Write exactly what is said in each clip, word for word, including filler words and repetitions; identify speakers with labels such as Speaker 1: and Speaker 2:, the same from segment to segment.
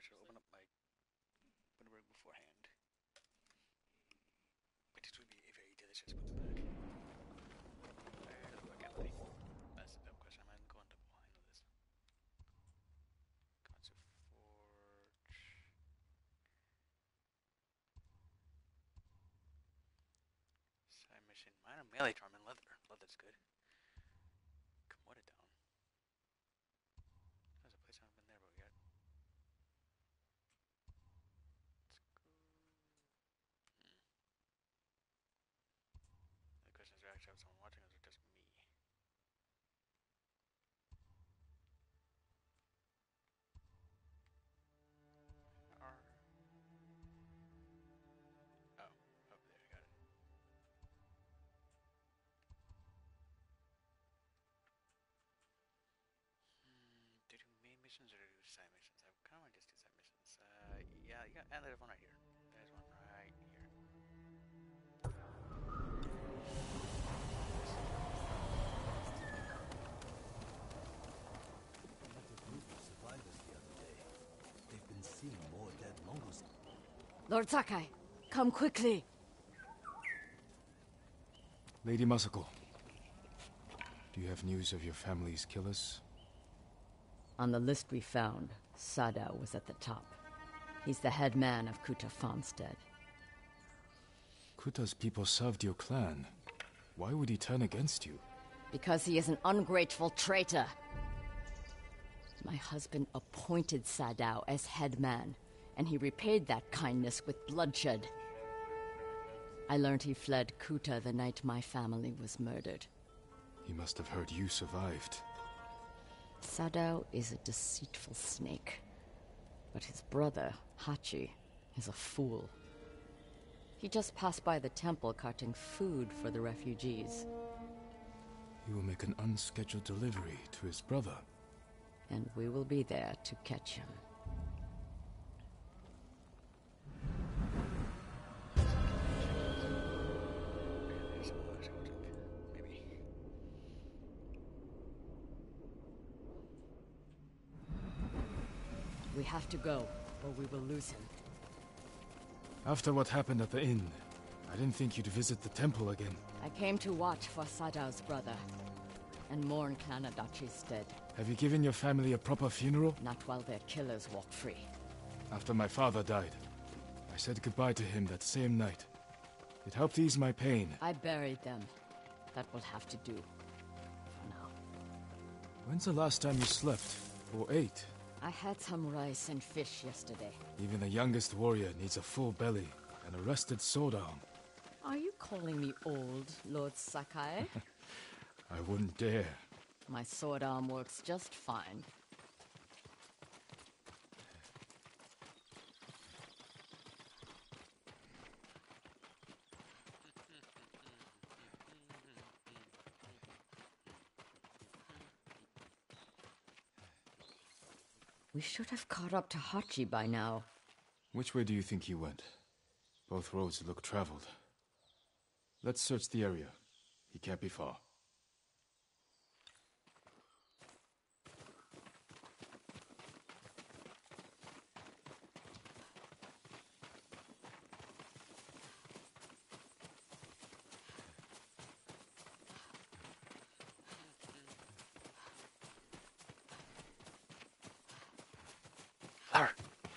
Speaker 1: should open up my Bundaberg beforehand. But this would be a very delicious Bundaberg. Where the fuck am I? That's a dumb question. I'm going to handle this. Concert Forge. Side mission. Minor melee charm and leather. Leather's good. Commode it down. There's a place I haven't been there but yet. Let's go. Hmm. The question is, do I actually have someone watching or is it just me? R. Oh, over there, I got it. Hmm, do do main missions or do side missions? I kind of want to just do side missions. Uh, yeah, yeah, and there's one right here. There's one right here.
Speaker 2: Survived us the other day. They've been seeing more dead Mongols.
Speaker 3: Lord Sakai, come quickly.
Speaker 4: Lady Masako, do you have news of your family's killers?
Speaker 3: On the list we found, Sadao was at the top. He's the head man of Kuta farmstead.
Speaker 4: Kuta's people served your clan. Why would he turn against you?
Speaker 3: Because he is an ungrateful traitor. My husband appointed Sadao as head man, and he repaid that kindness with bloodshed. I learned he fled Kuta the night my family was murdered.
Speaker 4: He must have heard you survived.
Speaker 3: Sadao is a deceitful snake. But his brother, Hachi, is a fool. He just passed by the temple carting food for the refugees.
Speaker 4: He will make an unscheduled delivery to his brother.
Speaker 3: And we will be there to catch him.
Speaker 1: Maybe.
Speaker 3: We have to go, or we will lose him.
Speaker 4: After what happened at the inn, I didn't think you'd visit the temple again.
Speaker 3: I came to watch for Sadao's brother, and mourn Clan Adachi's dead.
Speaker 4: Have you given your family a proper funeral?
Speaker 3: Not while their killers walk free.
Speaker 4: After my father died, I said goodbye to him that same night. It helped ease my pain.
Speaker 3: I buried them. That will have to do. For now.
Speaker 4: When's the last time you slept? Or ate?
Speaker 3: I had some rice and fish yesterday.
Speaker 4: Even the youngest warrior needs a full belly and a rested sword arm.
Speaker 3: Are you calling me old, Lord Sakai?
Speaker 4: I wouldn't dare.
Speaker 3: My sword arm works just fine. We should have caught up to Hachi by now.
Speaker 4: Which way do you think he went? Both roads look traveled. Let's search the area. He can't be far.
Speaker 1: Flower.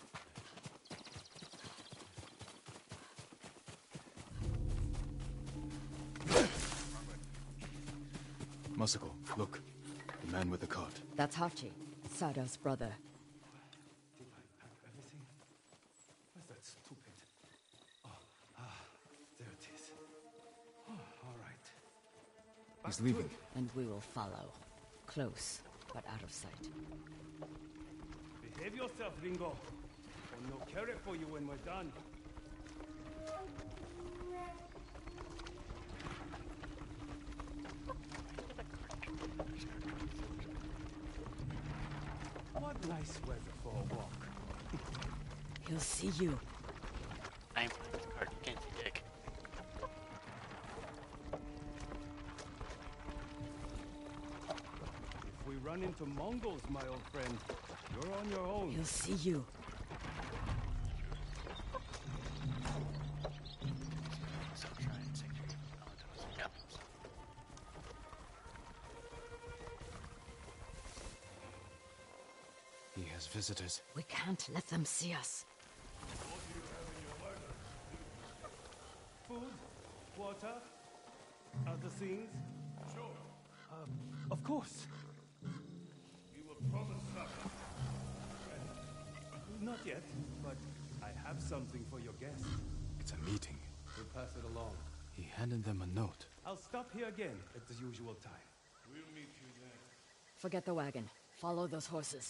Speaker 4: Masako, look. The man with the cart.
Speaker 3: That's Hachi, Sadao's brother.
Speaker 2: Did I pack everything? Was that stupid? Oh, ah, there it is. Oh, all right.
Speaker 4: He's leaving.
Speaker 3: And we will follow. Close, but out of sight.
Speaker 5: Behave yourself, Ringo. Or no carrot for you when we're done.
Speaker 2: What nice weather for a walk.
Speaker 3: He'll see you.
Speaker 1: I'm playing with the card. You can't see dick.
Speaker 5: If we run into Mongols, my old friend, you're on your own.
Speaker 3: He'll see you.
Speaker 4: has visitors.
Speaker 3: We can't let them see us.
Speaker 5: Food? Water? Other things?
Speaker 6: Sure.
Speaker 5: Um, of course.
Speaker 6: You were promised supper.
Speaker 5: Not yet, but I have something for your guest.
Speaker 4: It's a meeting.
Speaker 5: We'll pass it along.
Speaker 4: He handed them a note.
Speaker 5: I'll stop here again at the usual time.
Speaker 6: We'll meet you there.
Speaker 3: Forget the wagon. Follow those horses.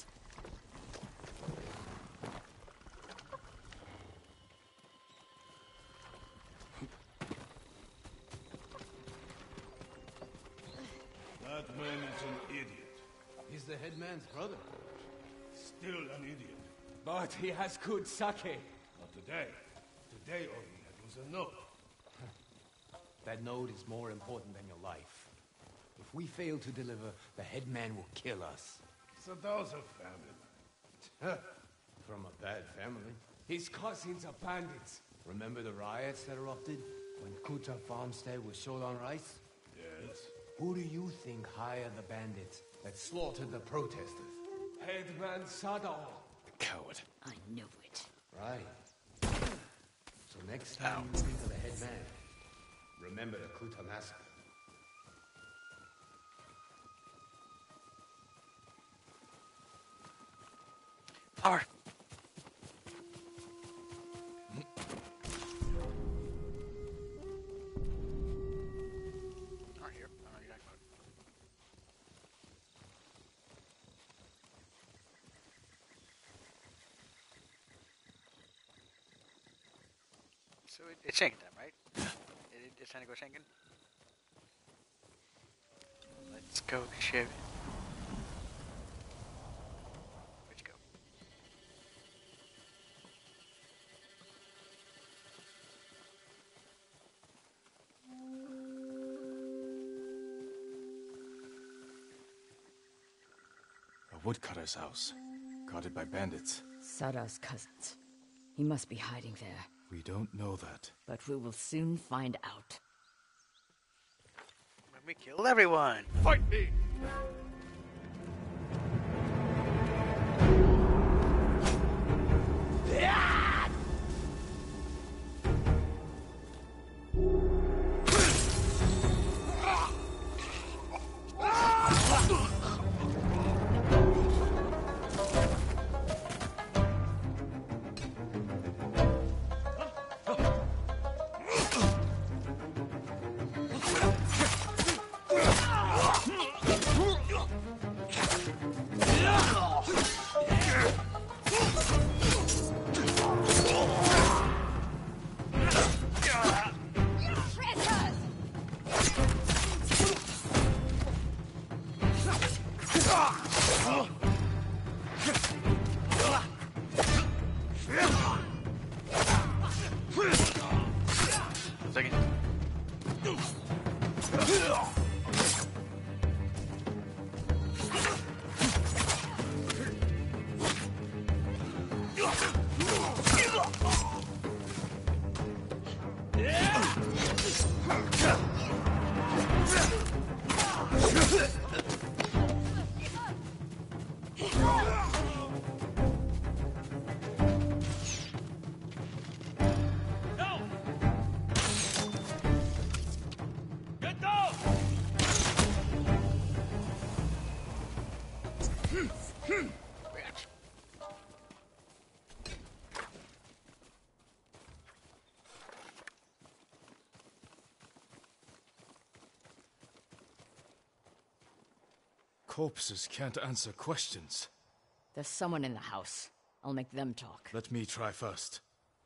Speaker 6: That man is an idiot.
Speaker 5: He's the headman's brother.
Speaker 6: Still an idiot.
Speaker 5: But he has good sake.
Speaker 6: Not today. Today all he had was a note.
Speaker 7: That note is more important than your life. If we fail to deliver, the headman will kill us.
Speaker 6: Sadaw's a family man.
Speaker 7: From a bad family. His cousins are bandits. Remember the riots that erupted? When Kuta farmstead was short on rice?
Speaker 6: Yes.
Speaker 7: Who do you think hired the bandits that slaughtered the protesters?
Speaker 5: Headman Sadao.
Speaker 4: The coward.
Speaker 3: I knew it.
Speaker 7: Right. So next time you think of the headman, remember the Kuta massacre.
Speaker 1: Power. Not here. I don't know what you're talking about. So it, it's Shankin time, right? It, it, it's time to go Shankin. Let's go, Shiv. Where'd you go?
Speaker 4: A woodcutter's house. Guarded by bandits.
Speaker 3: Sadao's cousins. He must be hiding there.
Speaker 4: We don't know that.
Speaker 3: But we will soon find out.
Speaker 1: When we kill everyone!
Speaker 6: Fight me!
Speaker 1: Second.
Speaker 6: Get down!
Speaker 1: Bitch.
Speaker 4: Corpses can't answer questions.
Speaker 3: There's someone in the house. I'll make them talk.
Speaker 4: Let me try first.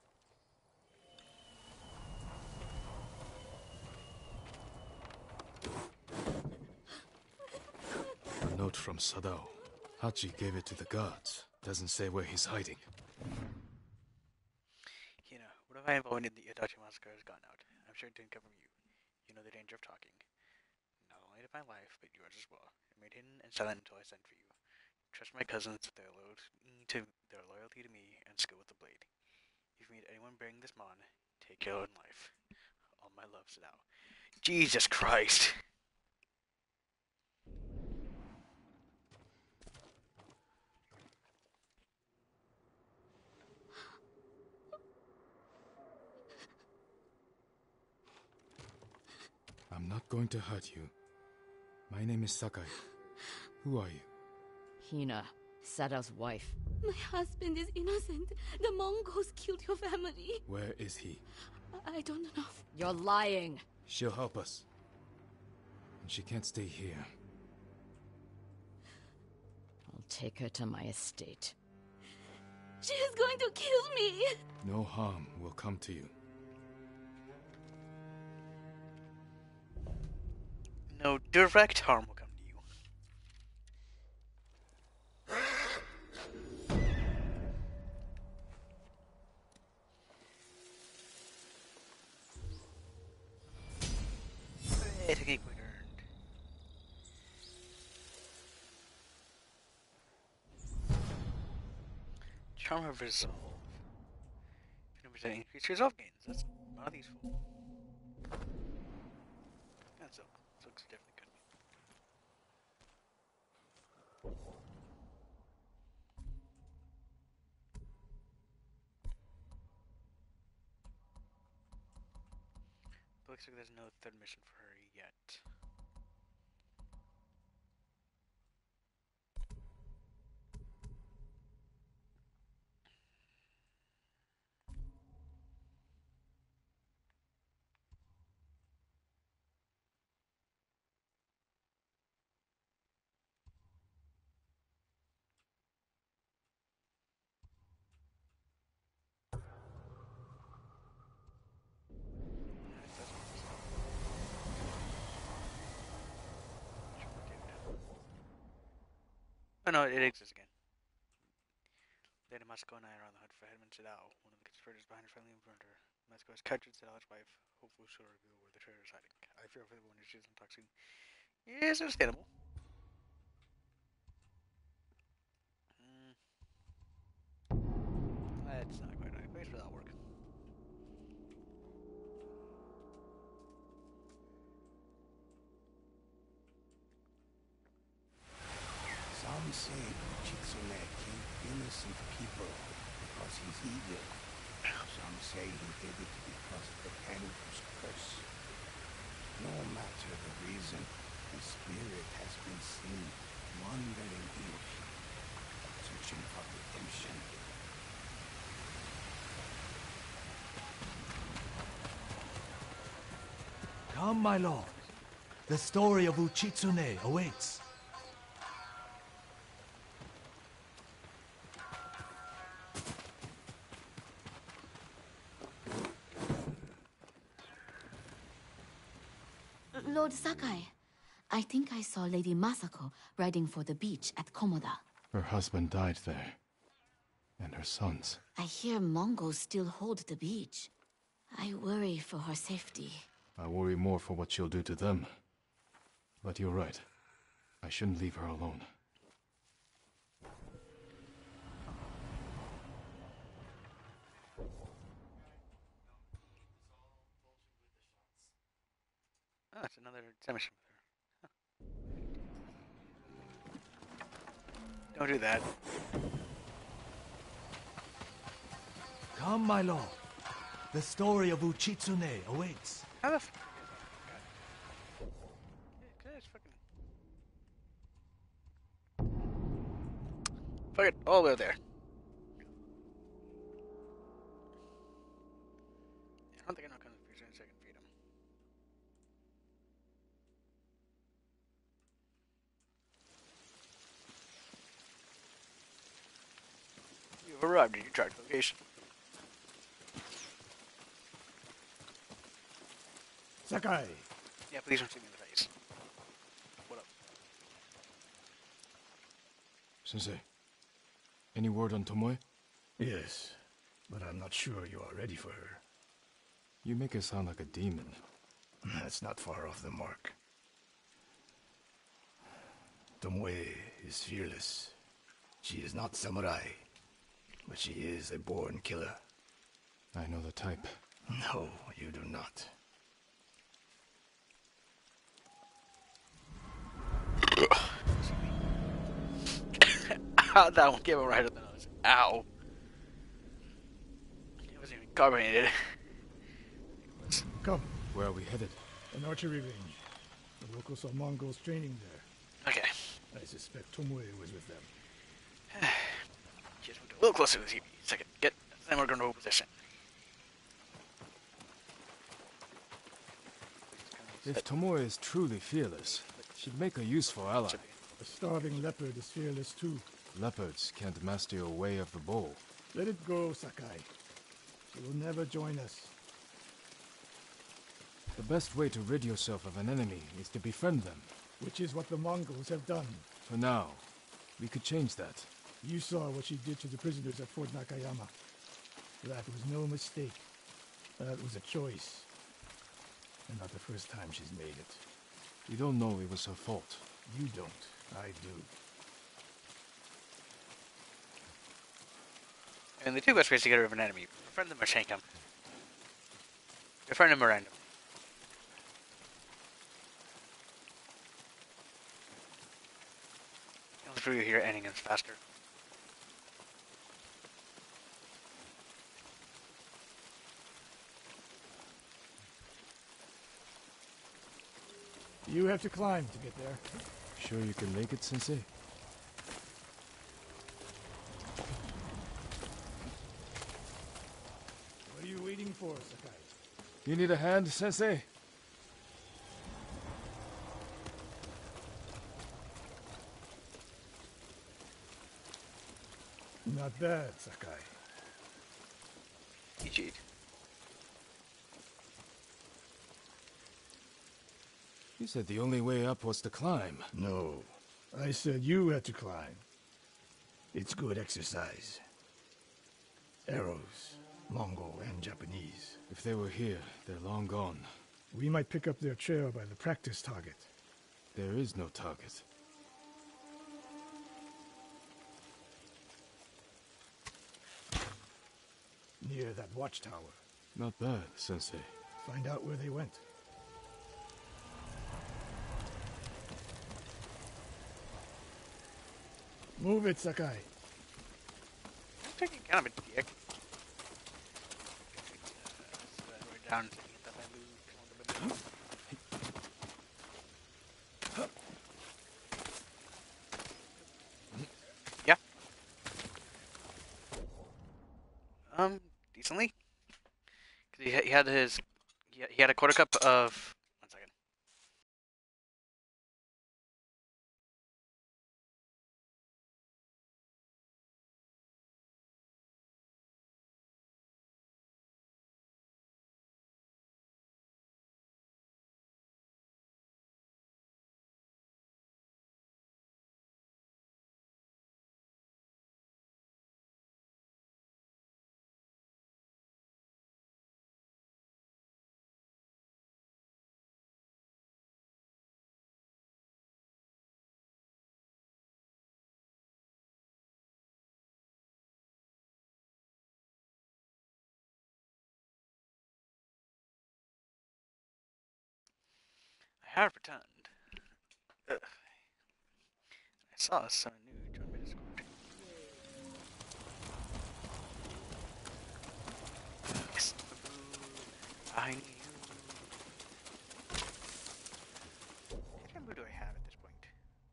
Speaker 4: A note from Sadao. Hachi gave it to the guards. Doesn't say where he's hiding.
Speaker 1: You know, what if I involved in the Itachi massacre has gone out? I'm sure it didn't come from you. You know the danger of talking. Not only to my life, but yours as well. I remained hidden and silent until I sent for you. Trust my cousins with their loyalty to their loyalty to me and skill with the blade. If you meet anyone bearing this mon, take your own life. All my loves now. Jesus Christ!
Speaker 4: going to hurt you. My name is Sakai. Who are you?
Speaker 3: Hina, Sadao's wife.
Speaker 8: My husband is innocent. The Mongols killed your family.
Speaker 4: Where is he?
Speaker 8: I, I don't know.
Speaker 3: You're lying.
Speaker 4: She'll help us. And she can't stay here.
Speaker 3: I'll take her to my estate.
Speaker 8: She is going to kill me.
Speaker 4: No harm will come to you.
Speaker 1: No direct harm will come to you. Hey, technique point earned. Charm of Resolve. twenty percent increase resolve gains. That's not useful. That's silk. Silk's definitely good. Looks like there's no third mission for her yet. Oh no, it exists again. Lady Masako and I are on the hunt for Headman Sadao, one of the conspirators behind her family murder. Masako has captured Sadao's wife. Hopefully she'll reveal where the traitor is hiding. I fear for the one who she's intoxicating. Yes, understandable. Mm. That's not quite right place for that work.
Speaker 6: Some say Kitsune killed innocent people because he's evil. Some say he did it because of the Tengu's curse. No matter the reason, his spirit has been seen wandering here, searching for redemption.
Speaker 2: Come, my lord. The story of Uchitsune awaits.
Speaker 8: Lord Sakai, I think I saw Lady Masako riding for the beach at Komoda.
Speaker 4: Her husband died there. And her sons.
Speaker 8: I hear Mongols still hold the beach. I worry for her safety.
Speaker 4: I worry more for what she'll do to them. But you're right. I shouldn't leave her alone.
Speaker 1: Oh, it's another mission with her. Huh. Don't do that.
Speaker 2: Come, my lord. The story of Uchitsune awaits.
Speaker 1: How the f- God. Yeah, it's fucking... Fuck it, all the way there. I don't think I know kind of future in a second feed him. You've arrived at your tracked location.
Speaker 6: Sakai!
Speaker 1: Yeah, please don't shoot me in the face. What up?
Speaker 4: Sensei, any word on Tomoe?
Speaker 6: Yes, but I'm not sure you are ready for her.
Speaker 4: You make her sound like a demon.
Speaker 6: That's not far off the mark. Tomoe is fearless. She is not samurai, but she is a born killer.
Speaker 4: I know the type.
Speaker 6: No, you do not.
Speaker 1: Ow, that one came right up the nose. Ow. It wasn't even carbonated.
Speaker 6: Come,
Speaker 4: Where are we headed?
Speaker 6: an archery range.
Speaker 9: local saw Mongols training there.
Speaker 1: Okay.
Speaker 9: I suspect Tomoe was with them.
Speaker 1: Just move a little closer to the T V. Second. Get. Then we're going to position.
Speaker 4: If Tomoe is truly fearless, she'd make a useful ally.
Speaker 9: A starving leopard is fearless too.
Speaker 4: Leopards can't master your way of the bow.
Speaker 9: Let it go, Sakai. She will never join us.
Speaker 4: The best way to rid yourself of an enemy is to befriend them.
Speaker 9: Which is what the Mongols have done.
Speaker 4: For now, we could change that.
Speaker 9: You saw what she did to the prisoners at Fort Nakayama. That was no mistake. That was a choice. And not the first time she's made it.
Speaker 4: We don't know it was her fault.
Speaker 9: You don't. I do.
Speaker 1: And the two best ways to get rid of an enemy: befriend them or shank them. Befriend them or end them. I'll through you here, ending is faster.
Speaker 9: You have to climb to get there.
Speaker 4: Sure you can make it, Sensei?
Speaker 9: What are you waiting for, Sakai?
Speaker 4: You need a hand, Sensei?
Speaker 9: Not bad, Sakai.
Speaker 1: You cheat.
Speaker 4: You said the only way up was to climb.
Speaker 9: No. I said you had to climb. It's good exercise. Arrows, Mongol and Japanese.
Speaker 4: If they were here, they're long gone.
Speaker 9: We might pick up their trail by the practice target.
Speaker 4: There is no target.
Speaker 9: Near that watchtower.
Speaker 4: Not bad, Sensei.
Speaker 9: Find out where they went. Move it, Sakai.
Speaker 1: I'm taking kind of a dick. Uh, so we're down to get the bamboo. Yeah. Um, decently. Cause he, he had his, he had, he had a quarter cup of. One second. I have returned. Ugh. I saw some new join my Discord. Yes. I need you. Which bamboo do I have at this point?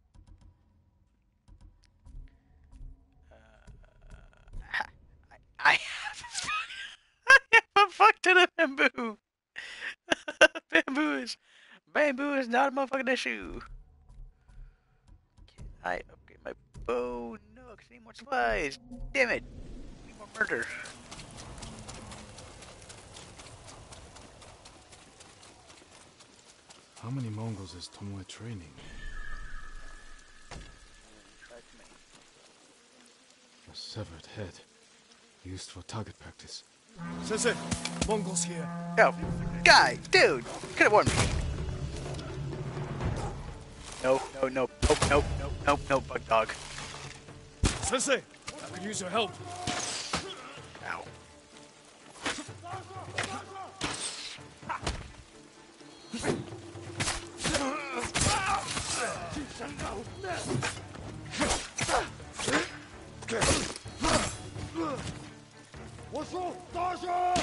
Speaker 1: Uh, I, I have a fuck. I have a fuck ton of bamboo. Bamboo is. Bamboo is not a motherfucking issue. Can I upgrade my bow? No, because I need more supplies. Damn it. I need more murder.
Speaker 4: How many Mongols is Tomoe training? A severed head. Used for target practice.
Speaker 9: Sensei, Mongols here.
Speaker 1: Yo, guy, dude, could have warned me. No, no, no, nope, nope, nope, nope, nope, bug dog.
Speaker 9: Sensei, I could use your help.
Speaker 1: Ow.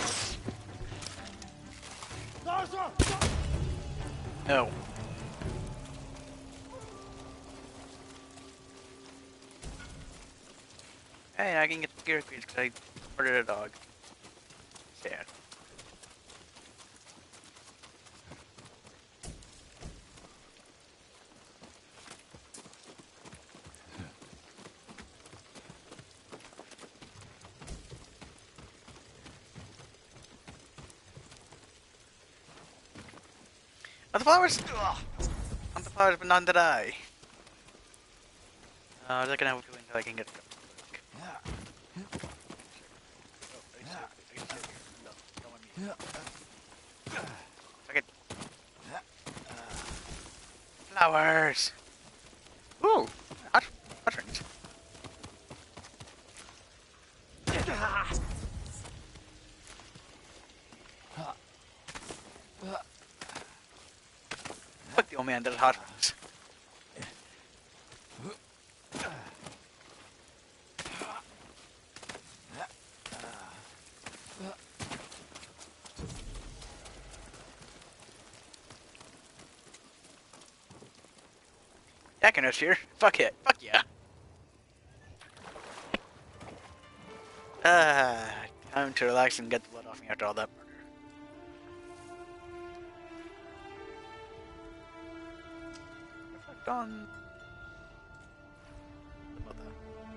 Speaker 1: No. Hey, I can get the gear crease because I murdered a dog. Sad. Are the flowers? Ugh. On the flowers, but none that I. Uh, they're gonna have to wait until I can get them. Second. Flowers. Ooh, hot, hot rings. Fuck the old man, there's hot rings. Yakino's here. Fuck it. Fuck yeah. Ah, time to relax and get the blood off me after all that murder. Reflect on the mother.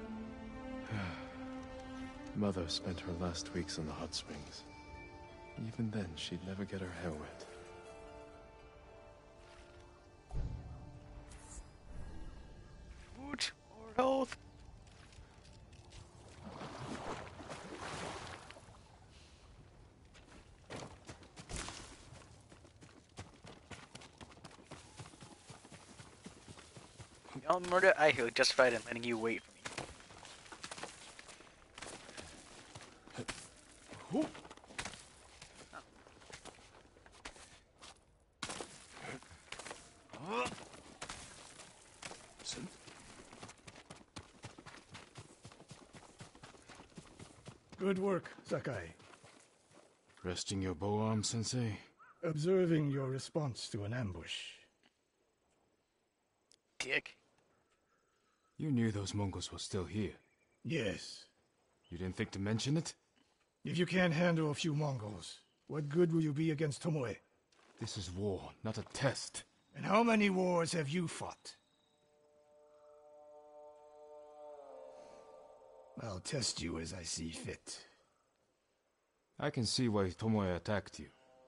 Speaker 4: Mother spent her last weeks in the hot springs. Even then, she'd never get her hair wet.
Speaker 1: Food or health? Y'all murder, I feel justified in letting you wait for me.
Speaker 9: Good work, Sakai.
Speaker 4: Resting your bow arm, Sensei?
Speaker 9: Observing your response to an ambush.
Speaker 1: Dick.
Speaker 4: You knew those Mongols were still here.
Speaker 9: Yes.
Speaker 4: You didn't think to mention it?
Speaker 9: If you can't handle a few Mongols, what good will you be against Tomoe?
Speaker 4: This is war, not a test.
Speaker 9: And how many wars have you fought? I'll test you as I see fit.
Speaker 4: I can see why Tomoe attacked you.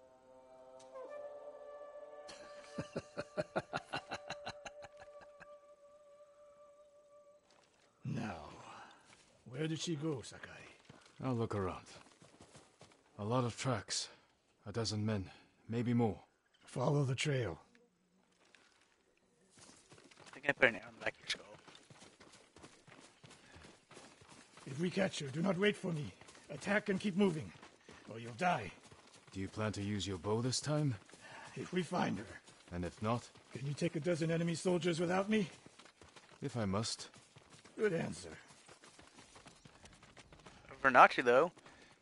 Speaker 9: Now, where did she go, Sakai?
Speaker 4: I'll look around. A lot of tracks. A dozen men, maybe more.
Speaker 9: Follow the trail.
Speaker 1: I think I put an arrow on the back of your skull.
Speaker 9: If we catch her, do not wait for me. Attack and keep moving, or you'll die.
Speaker 4: Do you plan to use your bow this time?
Speaker 9: If we find her.
Speaker 4: And if not?
Speaker 9: Can you take a dozen enemy soldiers without me?
Speaker 4: If I must.
Speaker 9: Good answer.
Speaker 1: For not to, though.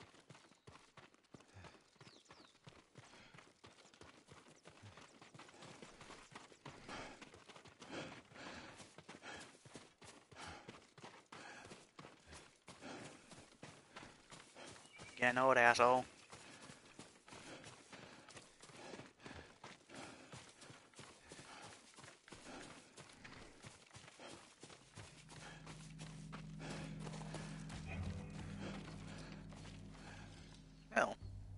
Speaker 1: Yeah, know what, asshole. Hell.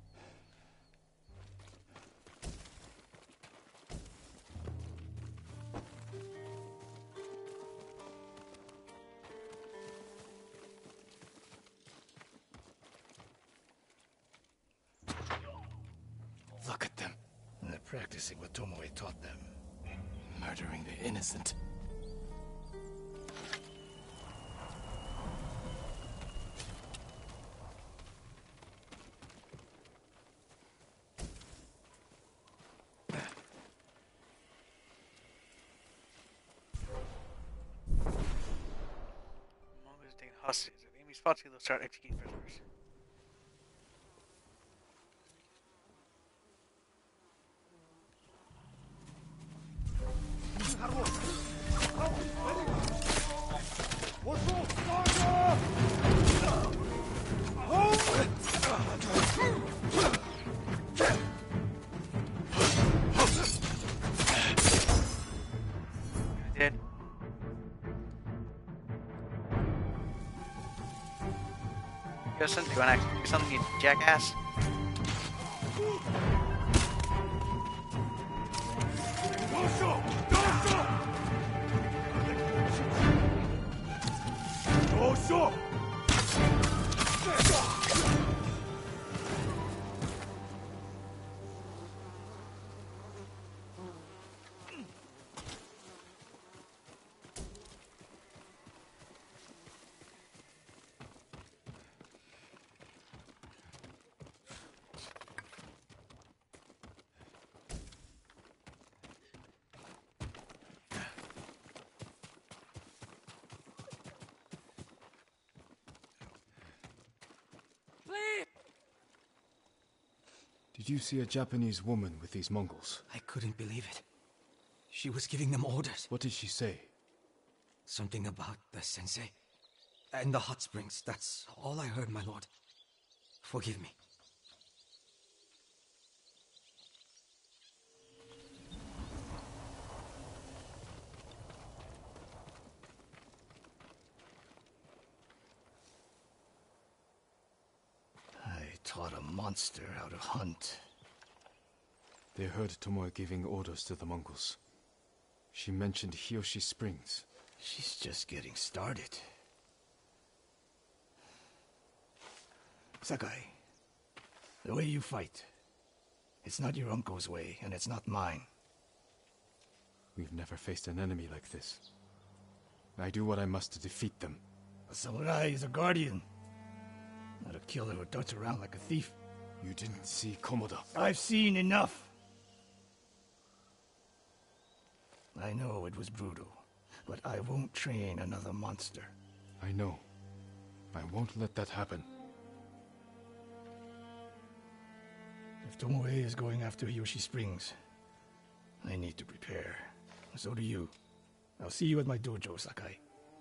Speaker 4: Look at them.
Speaker 9: They're practicing what Tomoe taught them.
Speaker 4: Murdering the innocent.
Speaker 1: Mongols taking hostages. If the enemy's spots you, they'll start executing prisoners.
Speaker 2: What's wrong?
Speaker 1: Justin, do you want to do something, you jackass?
Speaker 4: Did you see a Japanese woman with these Mongols?
Speaker 2: I couldn't believe it. She was giving them orders.
Speaker 4: What did she say?
Speaker 2: Something about the sensei and the hot springs. That's all I heard, my lord. Forgive me. I taught a monster how to hunt.
Speaker 4: They heard Tomoe giving orders to the Mongols. She mentioned Hiyoshi Springs.
Speaker 2: She's just getting started. Sakai, the way you fight, it's not your uncle's way, and it's not mine.
Speaker 4: We've never faced an enemy like this. I do what I must to defeat them.
Speaker 2: A samurai is a guardian, not a killer who darts around like a thief.
Speaker 4: You didn't see Komoda.
Speaker 2: I've seen enough. I know it was brutal, but I won't train another monster.
Speaker 4: I know. I won't let that happen.
Speaker 2: If Tomoe is going after Hiyoshi Springs, I need to prepare. So do you. I'll see you at my dojo, Sakai.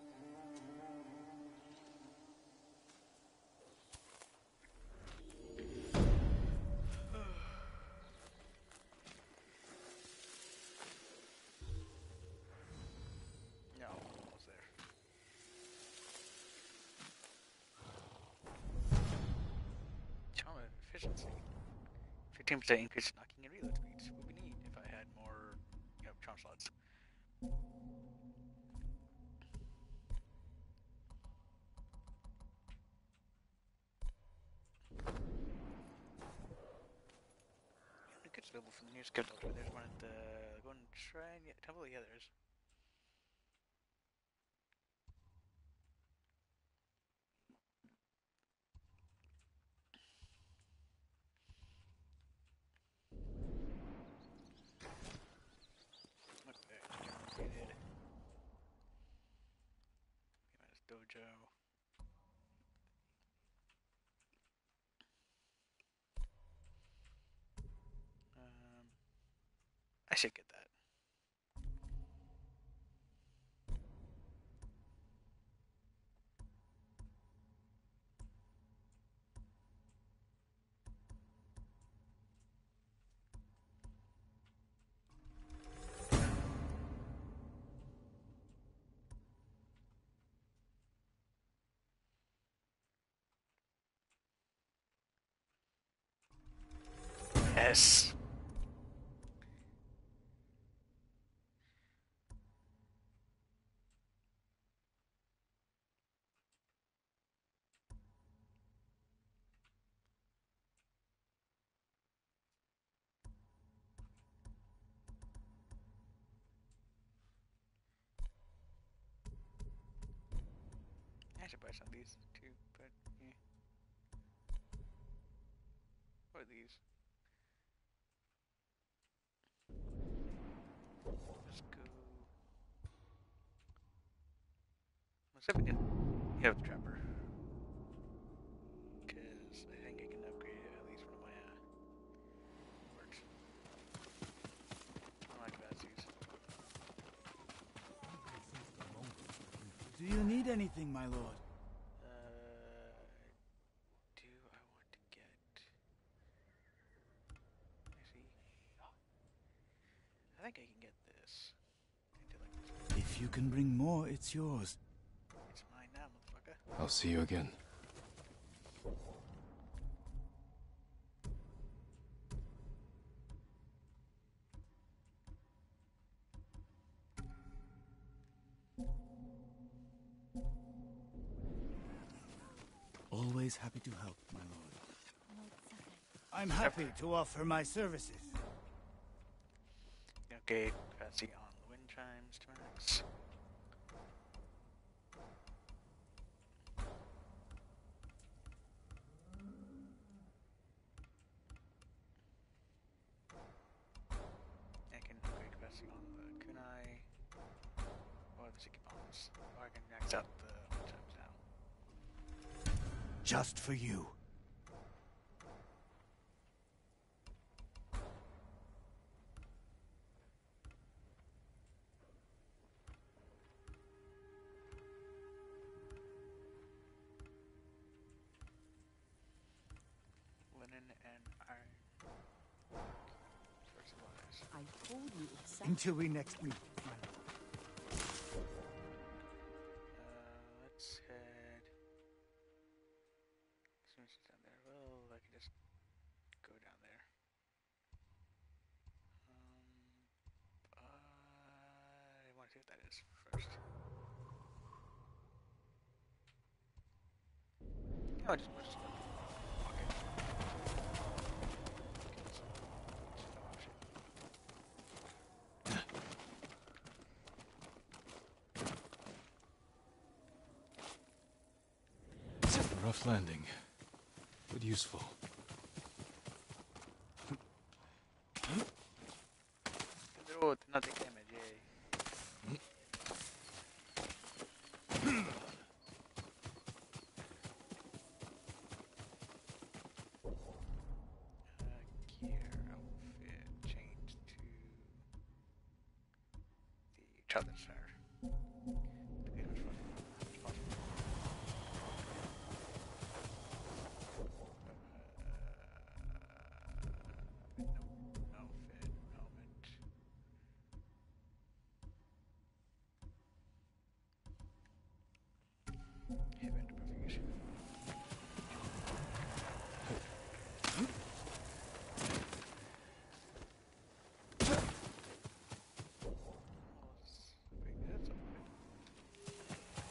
Speaker 1: fifteen percent increase in knocking and reload speeds. What would we need if I had more, you know, charm slots? It gets available from the nearest gift altar. There's one at the Golden Shrine. Yeah, Temple. Yeah, there is. Dojo. Um, I should get that. Yes. I should buy some of these too, but yeah. What are these? Let's go. Let's see if we can hit the trapper. Because I think I can upgrade at least one of my uh, works. I don't like Vatsies.
Speaker 10: Do you need anything, my lord?
Speaker 1: Uh, do I want to get... I see. I think I can get this. I do like this.
Speaker 10: If you can bring more, it's yours.
Speaker 1: It's mine now, motherfucker.
Speaker 4: I'll see you again.
Speaker 10: Always happy to help, my lord. I'm happy to offer my services.
Speaker 1: Okay, capacity on the wind chimes to max. I can upgrade capacity on the kunai or the sticky bombs. Or I can max out the wind chimes now.
Speaker 10: Just for you.
Speaker 1: Linen and iron. For supplies.
Speaker 3: I told you exactly.
Speaker 10: Until we next meet, my lord.
Speaker 1: Uh, let's head. As soon as it's down there, well, I can just go down there. Um, I want to see what that is first. No, I just pushed it. Okay. Okay, so it's no option.
Speaker 4: A rough landing, but useful.
Speaker 1: Oh, did not take damage, yay. Uh, gear outfit changed to the childhood star. To be as much fun as possible. Uh, no, outfit, helmet. Headband purification. That's upgrade.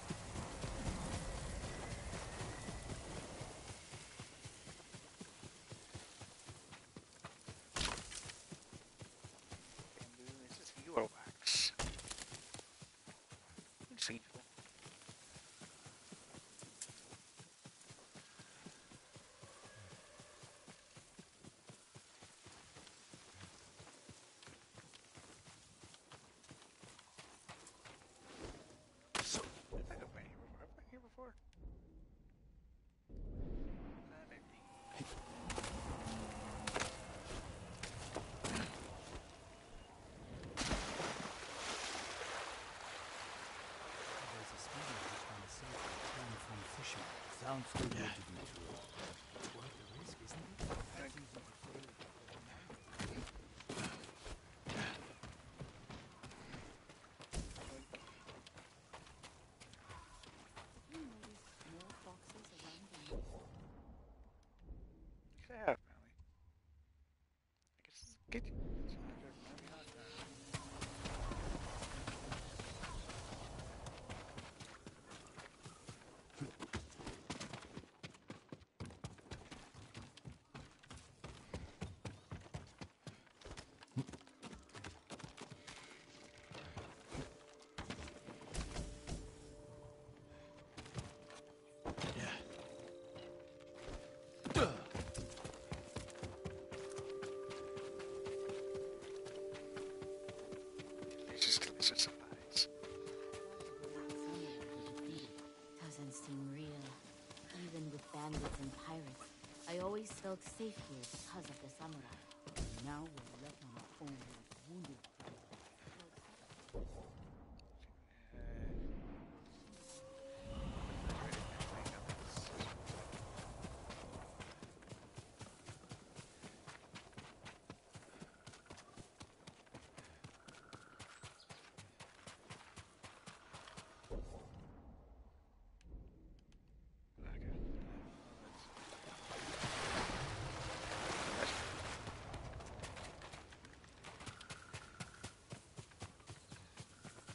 Speaker 1: Bamboo, this is your wax. Deceitful. So, I think I've been here before. Have I been here before? Uh, maybe.
Speaker 10: There's a speeder who's trying to save a return from fishermen. Sounds too good to be true. It's worth the risk, isn't it? That's easy to say.
Speaker 3: You notice more foxes around the
Speaker 1: Actually, I have, apparently. I guess it's good. It's not good. Maybe not. It's just gonna be such supplies.
Speaker 8: Doesn't seem real. Even with bandits and pirates, I always felt safe here because of the samurai.
Speaker 10: Now we're left on our own with wounded.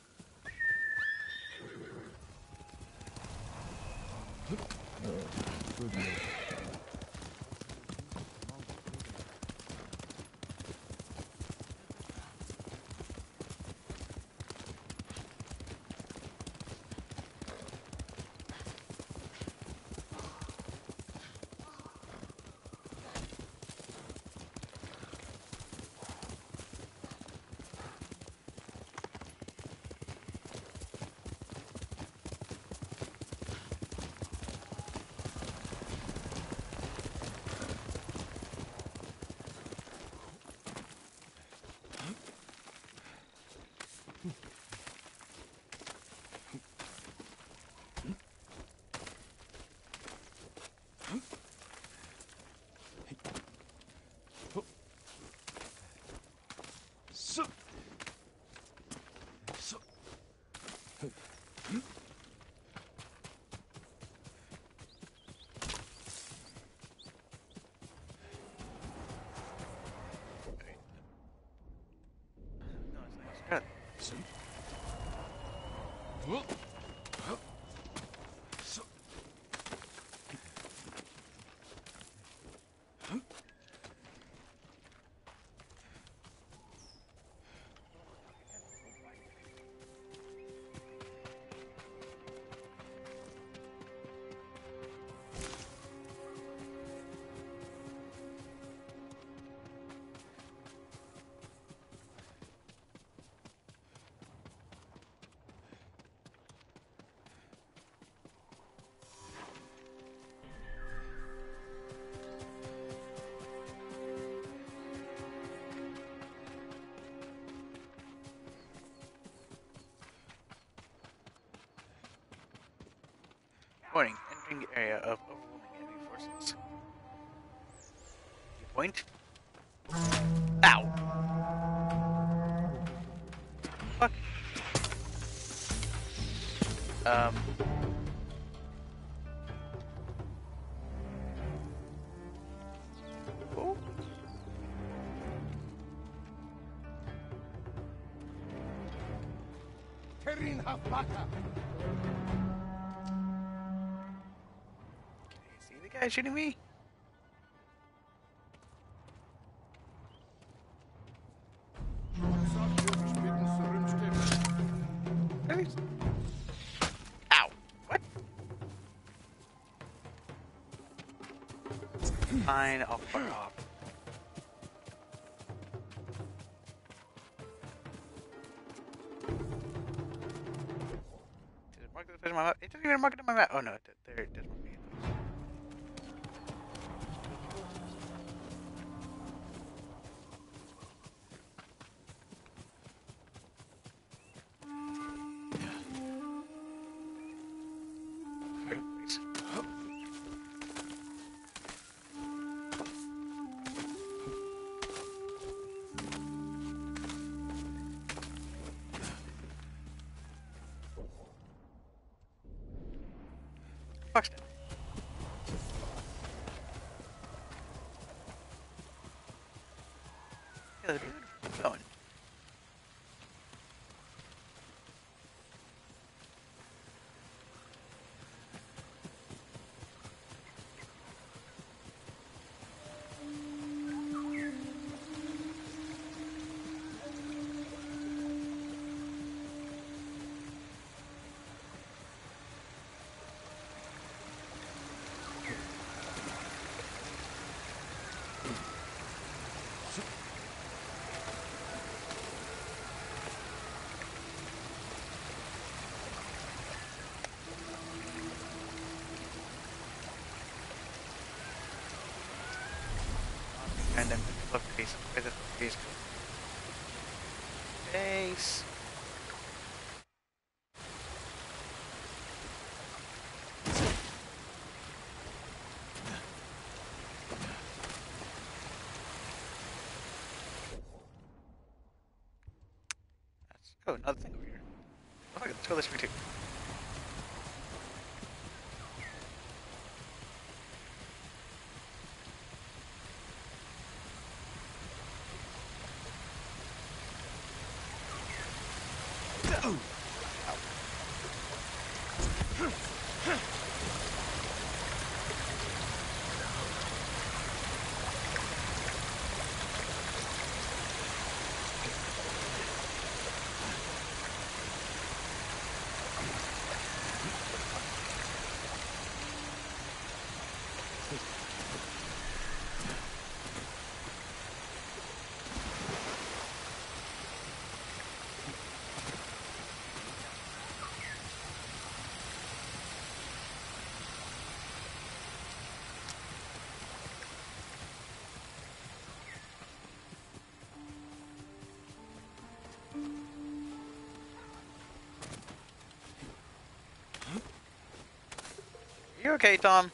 Speaker 1: Okay.
Speaker 4: Good move.
Speaker 2: So. So.
Speaker 1: No, it's like good.
Speaker 2: So. So.
Speaker 1: Warning, entering the area of overwhelming enemy forces. You point. Ow! Fuck. Um. Oh.
Speaker 6: Terin Hafbaka!
Speaker 1: See the guy shooting me? Ow! What? Fine, I'll fuck off. Did it mark the place on my map? It doesn't even mark it on my map. Oh no, it did. There it does mark me. Buxton. Yeah, they're beautiful. Going. And then look face. Where the face go? Face. That's, oh, another thing over here. Oh, look, let's go this way too. Ow. Ow. You okay, Tom?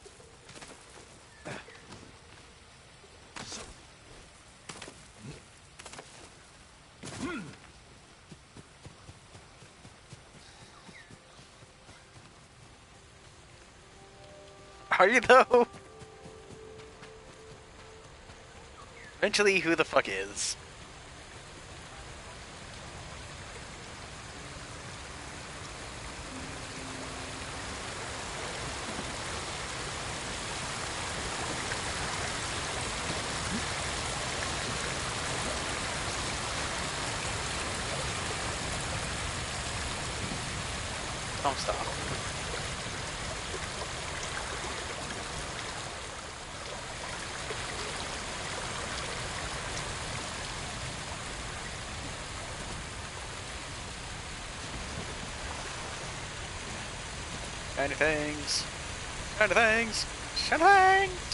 Speaker 1: Are you though? Eventually, who the fuck is? Don't stop. Shiny things. Shiny things. Shiny things.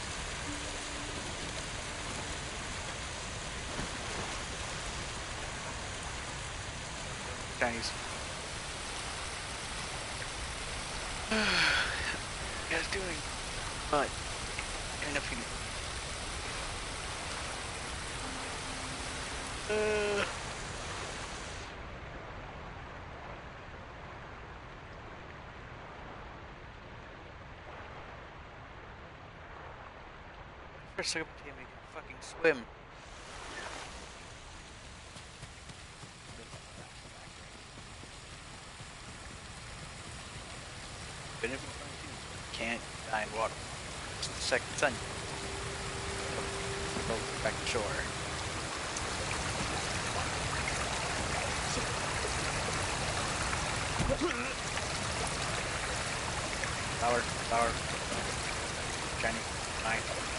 Speaker 1: Chinese. What are you guys doing? But end up here. Uh. For a second, I can fucking swim. But if you can't die in water, it's the second sun. Go back to shore. Power, power. Shiny, mine.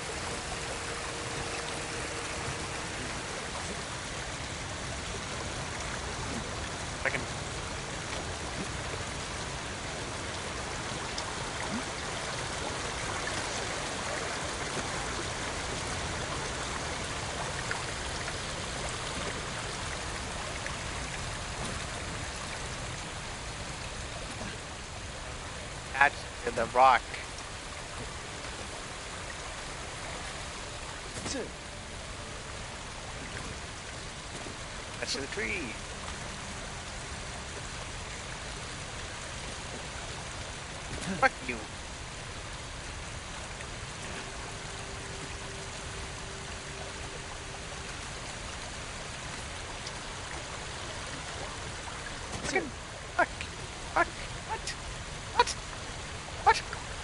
Speaker 1: Second. Add to the rock. That's to the tree. Fuck you. Fucking fuck. Fuck. What? What? What?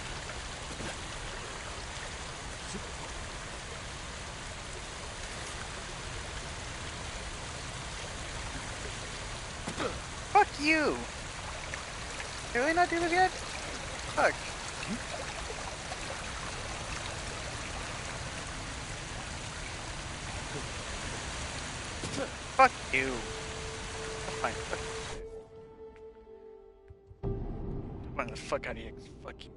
Speaker 1: Fuck you. Did we not do this yet? Fuck. Fuck you. That's fine. Fuck you. Run the fuck out of here. Fuck you.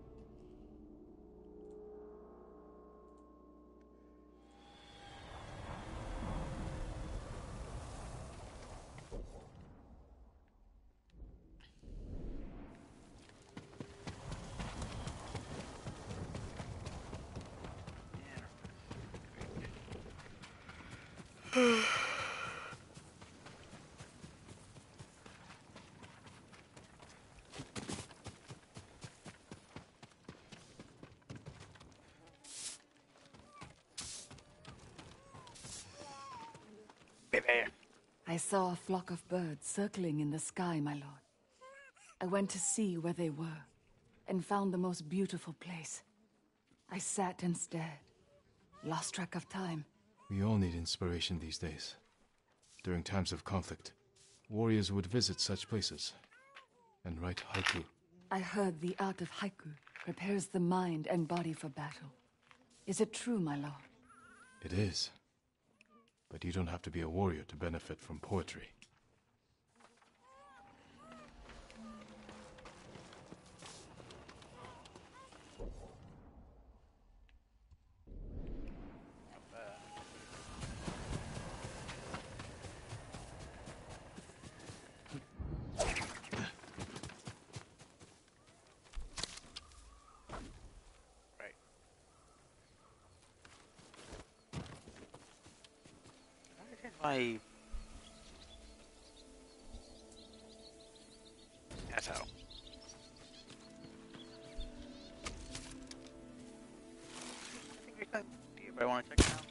Speaker 1: Baby.
Speaker 11: I saw a flock of birds circling in the sky, my lord. I went to see where they were, and found the most beautiful place. I sat and stared, lost track of time.
Speaker 4: We all need inspiration these days. During times of conflict, warriors would visit such places and write haiku.
Speaker 11: I heard the art of haiku prepares the mind and body for battle. Is it true, my lord?
Speaker 4: It is. But you don't have to be a warrior to benefit from poetry.
Speaker 1: I... That's how. I think we can do if I want to check it out.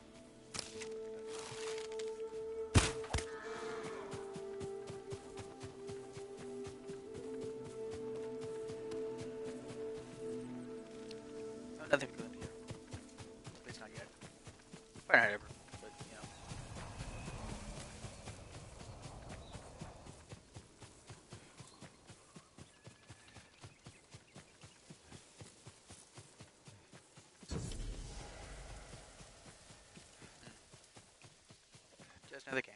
Speaker 1: Nothing good here. At least not yet. Probably not ever, but you know. Just another game.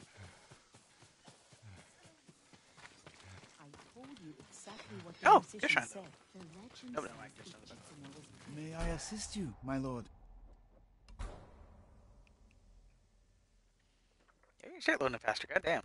Speaker 8: I told you exactly what
Speaker 1: Oh,
Speaker 8: the
Speaker 1: good
Speaker 8: musician
Speaker 1: shot, though.
Speaker 8: said. The legend
Speaker 1: No, no,
Speaker 8: says
Speaker 1: I just
Speaker 8: that
Speaker 1: another
Speaker 8: Kitsune was
Speaker 10: May I assist you, my lord?
Speaker 1: Yeah, you can say it a little faster, goddamn.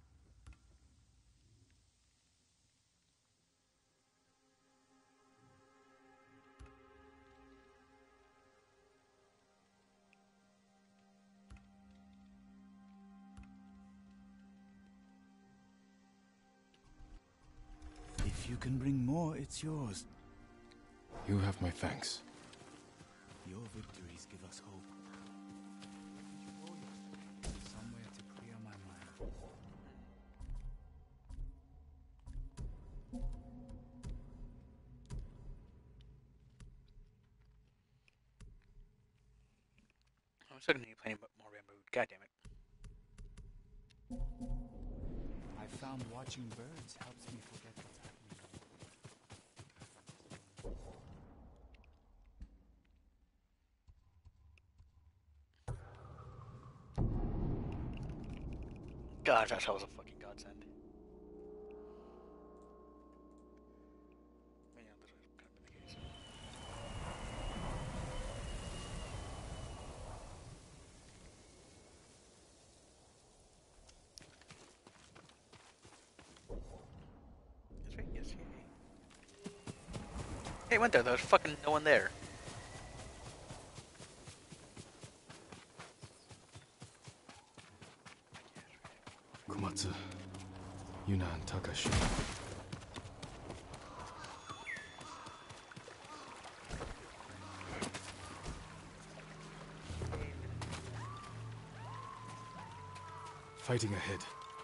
Speaker 10: If you can bring more, it's yours.
Speaker 4: You have my thanks.
Speaker 10: Your victories give us hope. Somewhere to clear my mind.
Speaker 1: I'm still gonna need plenty more Rambo. God damn it.
Speaker 10: I found watching birds helps me forget what's happening.
Speaker 1: God, that was a fucking godsend. I mean, yeah, this was kind of been the case. Yes, right? Yes, yay. Hey, went there. There was fucking no one there.
Speaker 4: Komatsu, Yuna, and Takashi. Fighting ahead.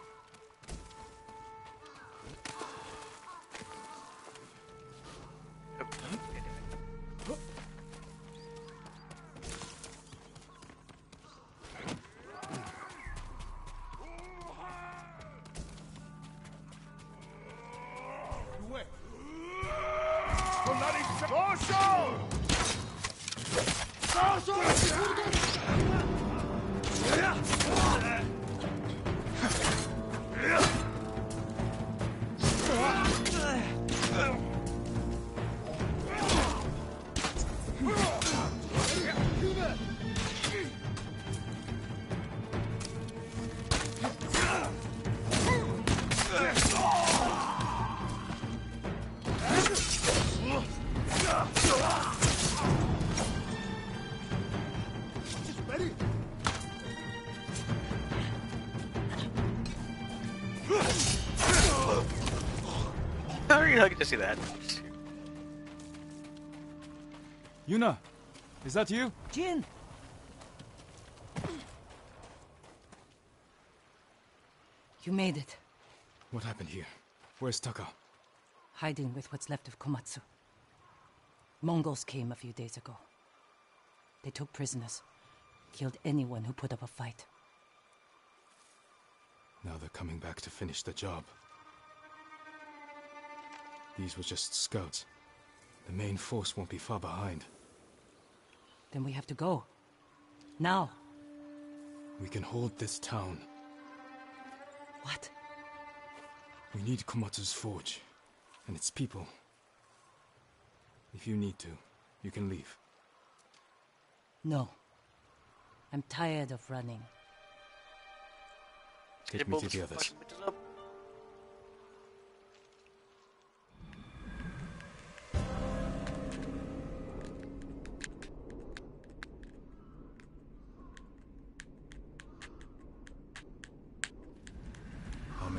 Speaker 1: I really like to see that.
Speaker 10: Yuna, is that you?
Speaker 12: Jin! You made it.
Speaker 4: What happened here? Where's Taka?
Speaker 12: Hiding with what's left of Komatsu. Mongols came a few days ago. They took prisoners. Killed anyone who put up a fight.
Speaker 4: Now they're coming back to finish the job. These were just scouts. The main force won't be far behind.
Speaker 12: Then we have to go. Now.
Speaker 4: We can hold this town.
Speaker 12: What?
Speaker 4: We need Komatsu's forge. And its people. If you need to, you can leave.
Speaker 12: No. I'm tired of running.
Speaker 4: Take me to the others.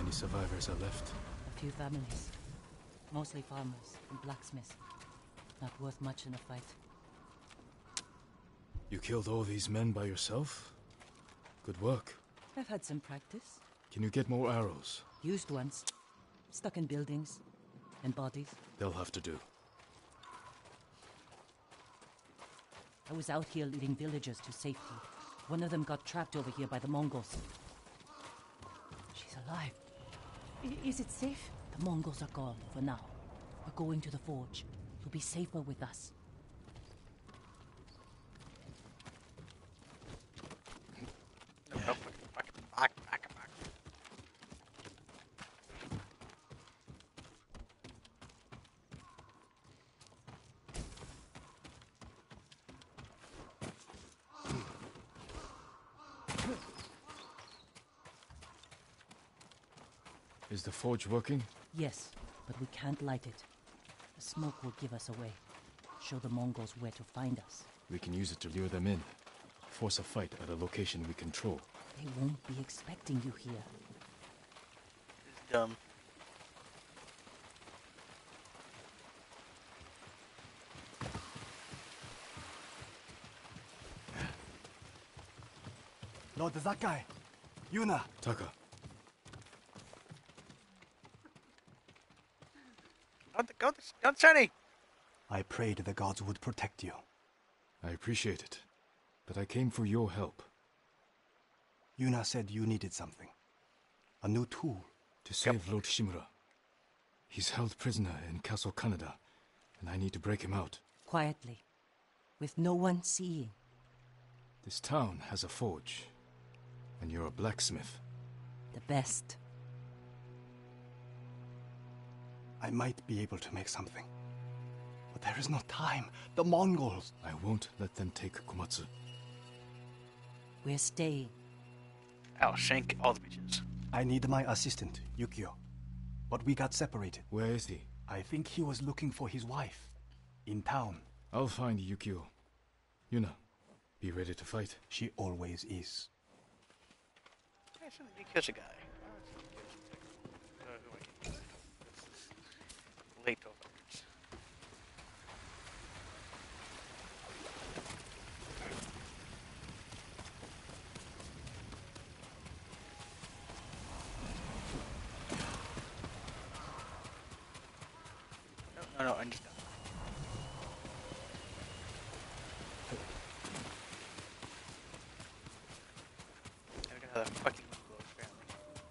Speaker 4: many survivors are left?
Speaker 12: A few families. Mostly farmers and blacksmiths. Not worth much in a fight.
Speaker 4: You killed all these men by yourself? Good work.
Speaker 12: I've had some practice.
Speaker 4: Can you get more arrows?
Speaker 12: Used ones. Stuck in buildings. And bodies.
Speaker 4: They'll have to do.
Speaker 12: I was out here leading villagers to safety. One of them got trapped over here by the Mongols. She's alive. I- is it safe? The Mongols are gone for now. We're going to the forge. You'll be safer with us.
Speaker 4: Is the forge working?
Speaker 12: Yes, but we can't light it. The smoke will give us away. Show the Mongols where to find us.
Speaker 4: We can use it to lure them in. Force a fight at a location we control.
Speaker 12: They won't be expecting you here.
Speaker 1: It's dumb.
Speaker 13: Lord Zakai, Yuna.
Speaker 4: Taka.
Speaker 1: Don't, don't, don't, Sonny!
Speaker 13: I prayed the gods would protect you.
Speaker 4: I appreciate it, but I came for your help.
Speaker 13: Yuna said you needed something. A new tool.
Speaker 4: To save Lord Shimura. He's held prisoner in Castle Kaneda, and I need to break him out.
Speaker 12: Quietly. With no one seeing.
Speaker 4: This town has a forge, and you're a blacksmith.
Speaker 12: The best.
Speaker 13: I might be able to make something. But there is no time. The Mongols.
Speaker 4: I won't let them take Komatsu.
Speaker 12: We're staying.
Speaker 1: I'll shank all the bitches.
Speaker 13: I need my assistant, Yukio. But we got separated.
Speaker 4: Where is he?
Speaker 13: I think he was looking for his wife. In town.
Speaker 4: I'll find Yukio. Yuna, be ready to fight.
Speaker 13: She always is.
Speaker 1: Hey, so Yukio's a guy. Uh, who am I kidding? This is late over. No, no, I'm just done. I'm gonna have a fucking glow, apparently.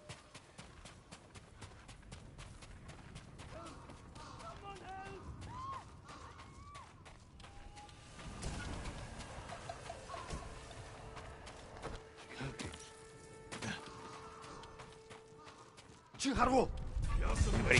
Speaker 13: Chiharu!
Speaker 1: Ready?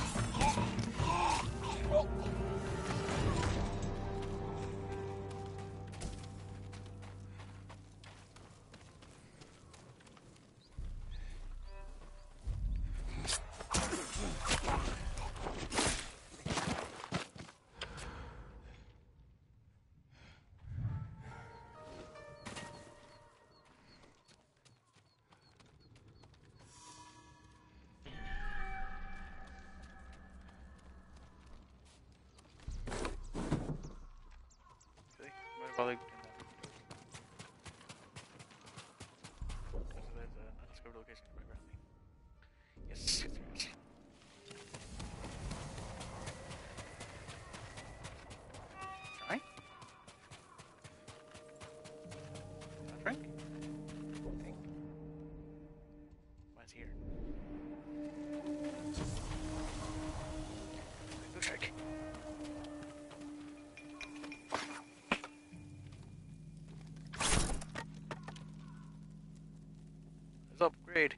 Speaker 1: Probably in that because there's an undiscovered location apparently. Yes, yes, yes. Try? Not drink? Think. Why's here? Go check. Upgrade.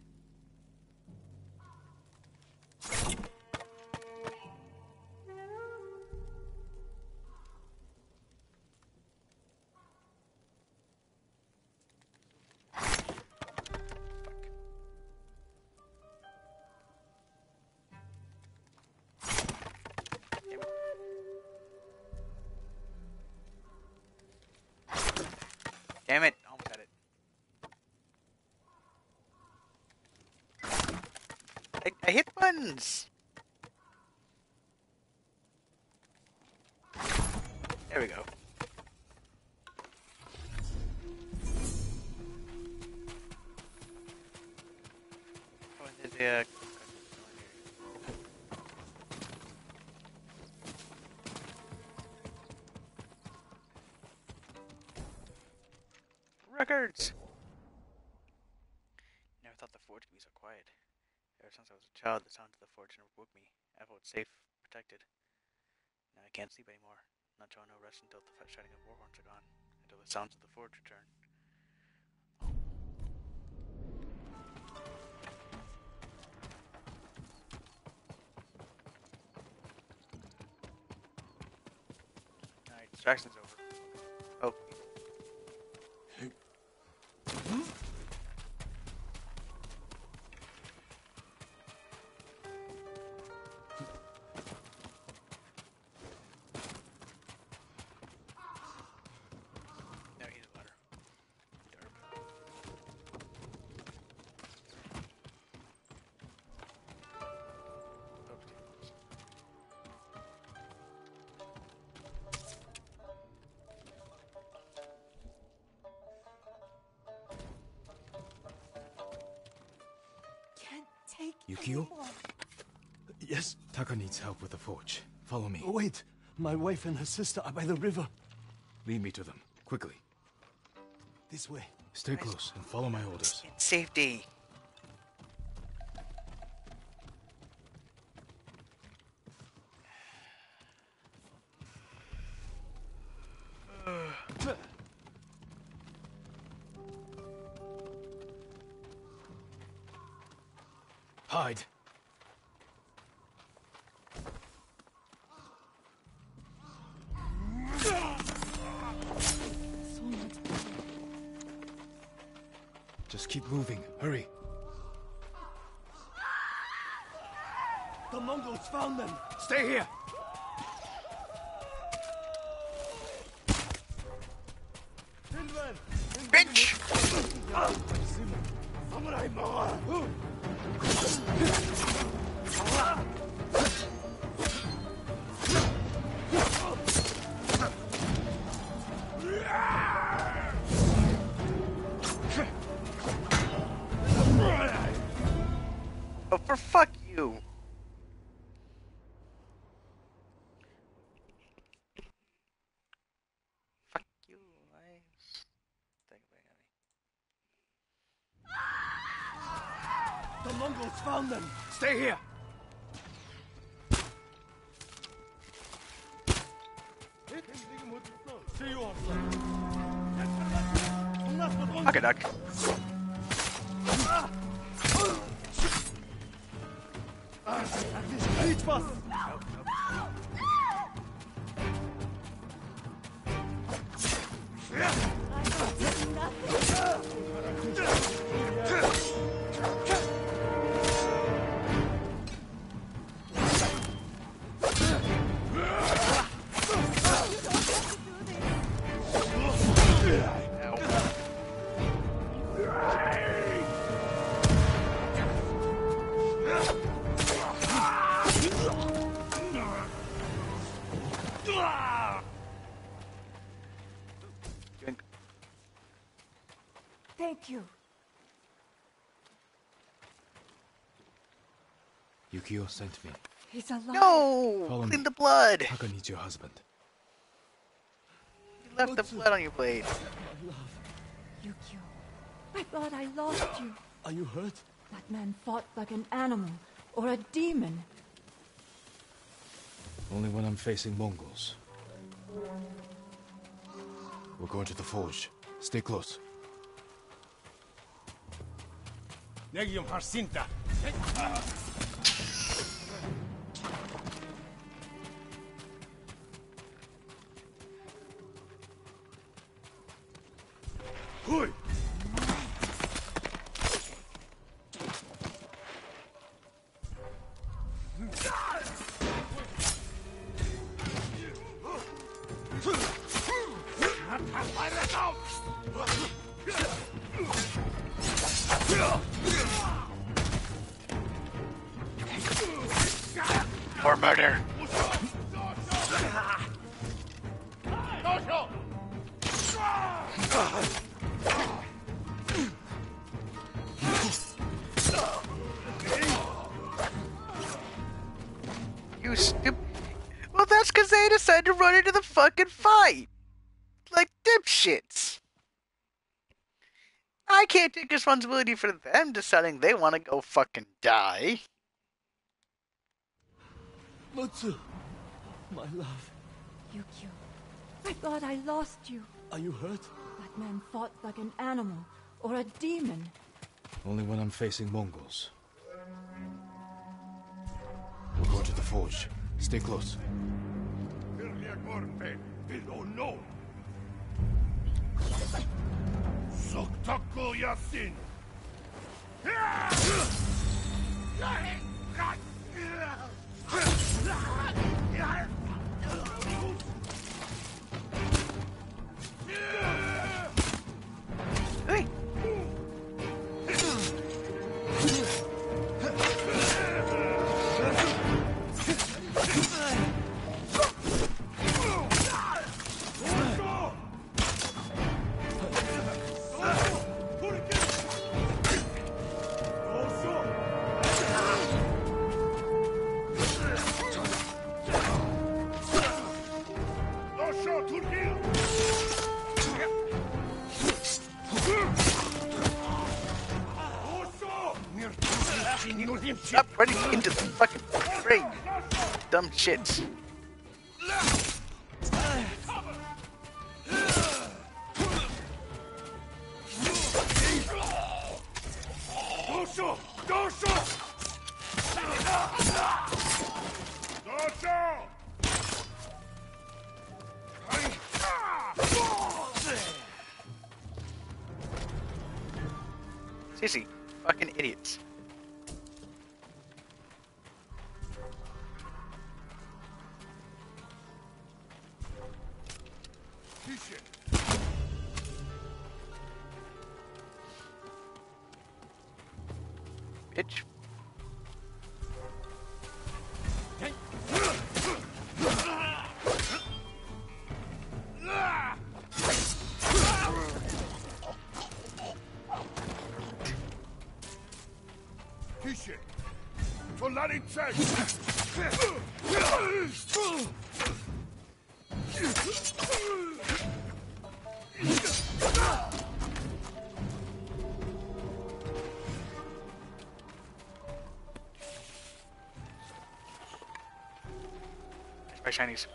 Speaker 1: Damn it. Almost had it. I hit buttons! There we go. Oh, there's a... Uh, records! Never thought the forge could be so quiet. Ever since I was a child, the sound of the forge never woke me. I felt safe, protected. Now I can't sleep anymore. Not sure no rest until the shouting of war horns are gone. Until the sounds of the forge return. Alright, distraction's over. Oh.
Speaker 4: Yukio? Yes? Taka needs help with the forge. Follow me.
Speaker 13: Wait! My wife and her sister are by the river.
Speaker 4: Lead me to them, quickly.
Speaker 13: This way.
Speaker 4: Stay close and follow my orders.
Speaker 1: In safety!
Speaker 4: Hide. Just keep moving. Hurry.
Speaker 13: The Mongols found them. Stay here.
Speaker 1: Bitch!
Speaker 13: Samurai Mara!
Speaker 1: Oh, for fuck you! Fuck you, I...
Speaker 13: The Mongols found them! Stay here!
Speaker 1: Okay, duck.
Speaker 13: Reach us!
Speaker 11: Thank you.
Speaker 4: Yukio sent me.
Speaker 11: He's alive.
Speaker 1: No!
Speaker 4: Follow
Speaker 1: Clean
Speaker 4: me.
Speaker 1: the blood!
Speaker 4: Taka needs your husband.
Speaker 1: You left the blood on your blade.
Speaker 11: Yukio, I thought I lost you.
Speaker 13: Are you hurt?
Speaker 11: That man fought like an animal or a demon.
Speaker 4: Only when I'm facing Mongols. We're going to the forge. Stay close.
Speaker 5: Negium Harsinta.
Speaker 13: Hui!
Speaker 1: More murder. You stupid. Well, that's because they decided to run into the fucking fight. Like dipshits. I can't take responsibility for them deciding they want to go fucking die.
Speaker 2: Mutsu, my love.
Speaker 14: Yukio, I thought I lost you.
Speaker 2: Are you hurt?
Speaker 14: That man fought like an animal or a demon.
Speaker 4: Only when I'm facing Mongols. We're going to the forge. Stay close.
Speaker 6: Soktaku Yasin.
Speaker 1: Hey. Stop running into the fucking ring. Dumb shits.
Speaker 6: Dosho! Dosho! Dosho!
Speaker 1: Sissy, fucking idiots. Bitch.
Speaker 6: Kishin! Solari check!
Speaker 1: My shinies.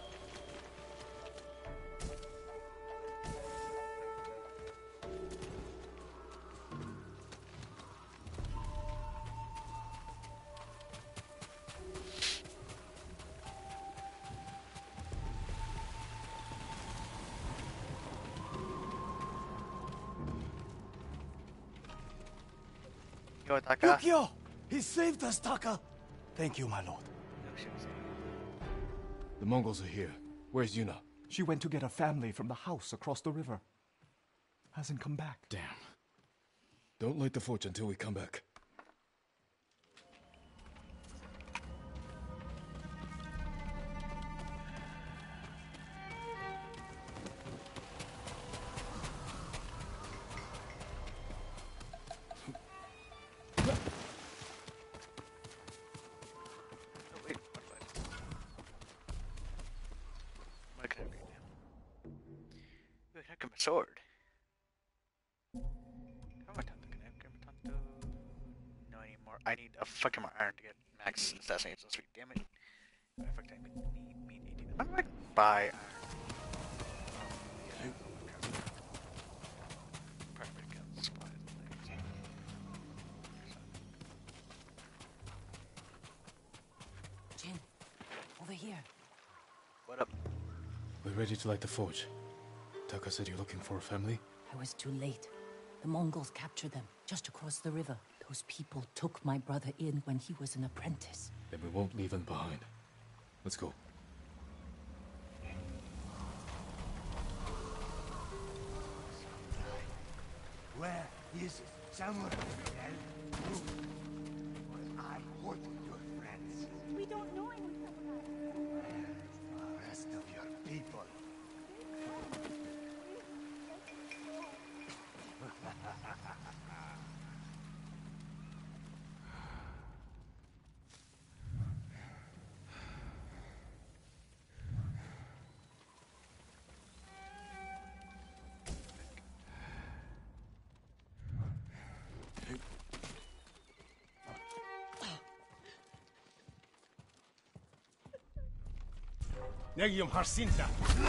Speaker 1: Yo, Taka.
Speaker 13: Yukio! He saved us, Taka! Thank you, my lord.
Speaker 4: The Mongols are here. Where's Yuna?
Speaker 13: She went to get her family from the house across the river. Hasn't come back.
Speaker 4: Damn. Don't light the forge until we come back.
Speaker 1: Sword. No anymore. I need a fucking more iron to get max assassination speed. Damn it. I fucking need, need eighteen. How do I buy iron? Oh, yeah. Perfect. Got supplies and things.
Speaker 12: Jin, over here.
Speaker 1: What up?
Speaker 4: We're ready to light the forge. Taka said you're looking for a family?
Speaker 12: I was too late. The Mongols captured them, just across the river. Those people took my brother in when he was an apprentice.
Speaker 4: Then we won't leave him behind. Let's go.
Speaker 6: Where is Samurai? Or I want your friends.
Speaker 14: We don't know anything about
Speaker 5: Negium Harsinta.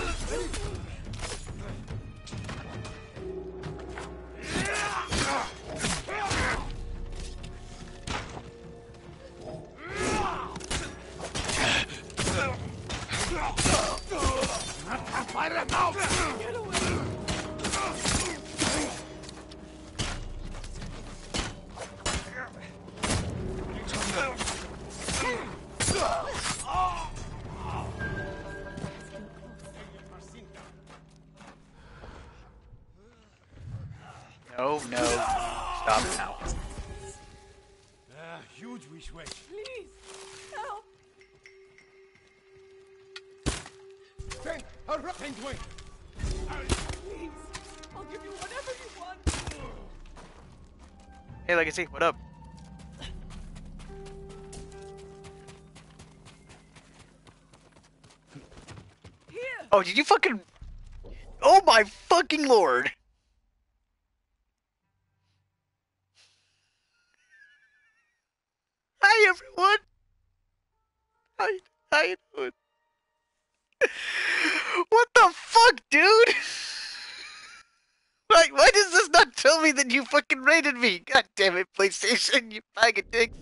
Speaker 1: No, no. Stop now.
Speaker 5: Ah, huge wish wish.
Speaker 14: Please, help!
Speaker 5: Thank, thank you.
Speaker 14: Please, I'll give you whatever you want.
Speaker 1: Hey, Legacy, what up?
Speaker 14: Here.
Speaker 1: Oh, did you fucking... Oh my fucking lord! Hi, everyone! How, how you doing? What the fuck, dude? Why, why does this not tell me that you fucking raided me? God damn it, PlayStation, you bag of dicks.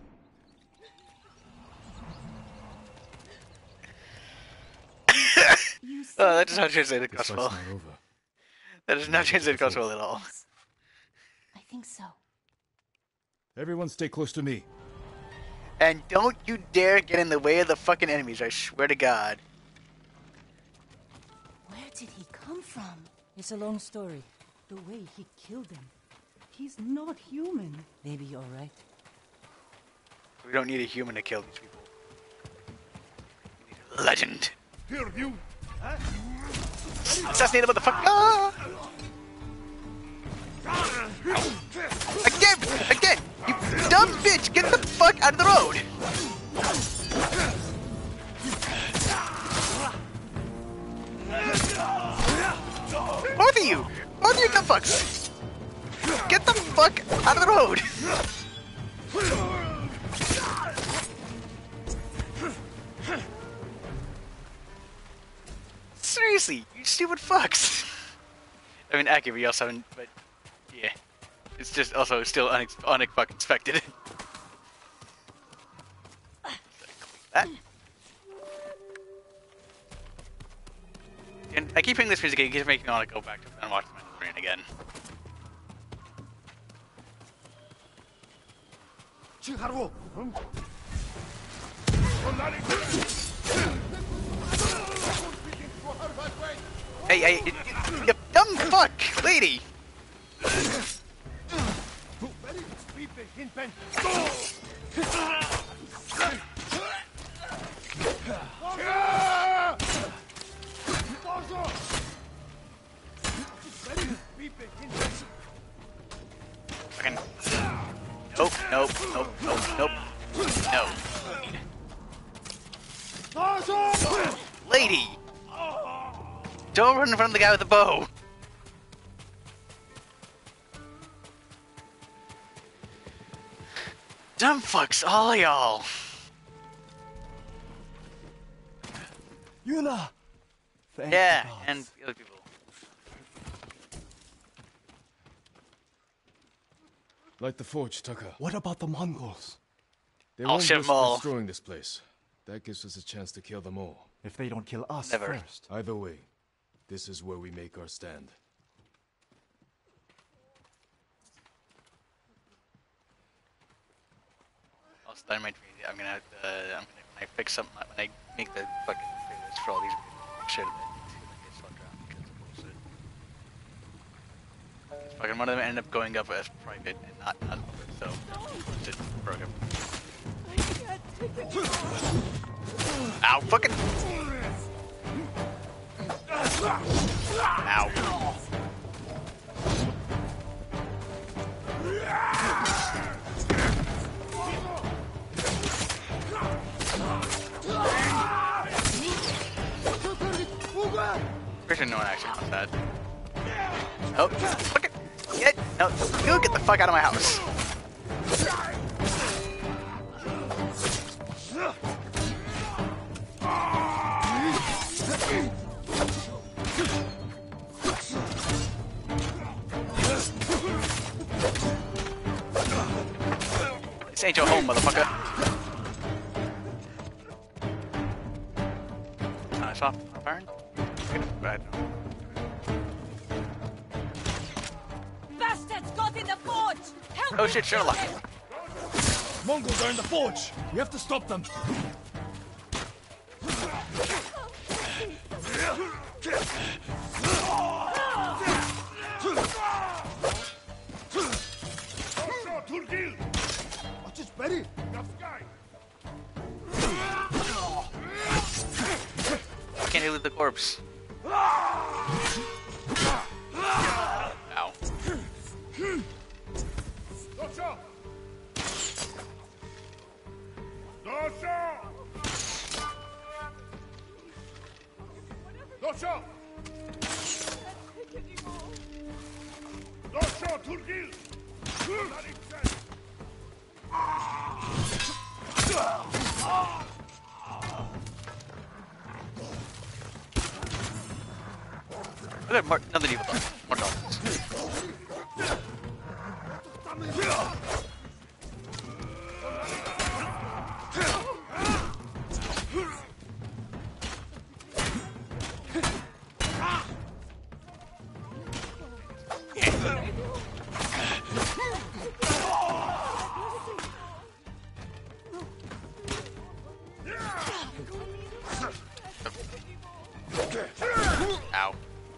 Speaker 1: Oh, that does not translate to
Speaker 4: This
Speaker 1: gospel.
Speaker 4: fight's not over.
Speaker 1: That does not translate to gospel at all.
Speaker 8: I think so.
Speaker 4: Everyone stay close to me.
Speaker 1: And don't you dare get in the way of the fucking enemies, I swear to God.
Speaker 12: Where did he come from? It's a long story. The way he killed them. He's not human. Maybe you're right.
Speaker 1: We don't need a human to kill these people. We need a legend.
Speaker 5: Here, you. Huh?
Speaker 1: Assassinate a motherfucker! Again! Again! You dumb bitch! Get the fuck out of the road! Both of you! Both of you dumb fucks! Get the fuck out of the road! Seriously, you stupid fucks! I mean, accurate, we also haven't, but yeah. It's just also still unex unex expected. That. And I keep hearing this music, it keeps making me want to go back to and watch my screen again. Hey, hey, you, you dumb fuck, lady! Fucking. Nope, nope, nope, nope, nope. No. Lady! Don't run in front of the guy with the bow! Dumb fucks, all y'all!
Speaker 13: Yuna! Thank
Speaker 1: Yeah,
Speaker 13: the gods.
Speaker 1: and the other people.
Speaker 4: Light the forge, Taka.
Speaker 13: What about the Mongols?
Speaker 4: They
Speaker 1: I'll
Speaker 4: won't
Speaker 1: shoot
Speaker 4: risk
Speaker 1: them all.
Speaker 4: destroying this place. That gives us a chance to kill them all.
Speaker 13: If they don't kill us
Speaker 1: Never.
Speaker 13: first.
Speaker 4: Either way, this is where we make our stand.
Speaker 1: Also, that reminds me, I'm gonna, uh, I'm gonna, when I fix something, when I make the fucking playlist for all these videos, make sure that it gets fucked around because it's bullshit. Fucking one of them ended up going up as private and not, not so it broke him.
Speaker 14: I can't take it anymore.
Speaker 1: Ow, fucking! Ow. Pretty sure no one actually wants that. Oh, fucking get! No, you get the fuck out of my house. ain't your home, motherfucker. I saw a burn. Bad.
Speaker 14: Bastards got in the forge! Help
Speaker 1: Oh
Speaker 14: me
Speaker 1: shit,
Speaker 14: kill
Speaker 1: Sherlock.
Speaker 14: them!
Speaker 9: Mongols are in the forge. We have to stop them.
Speaker 1: I can't hit the corpse. Ow. Look at Mark, another evil dog. More dogs. Ow.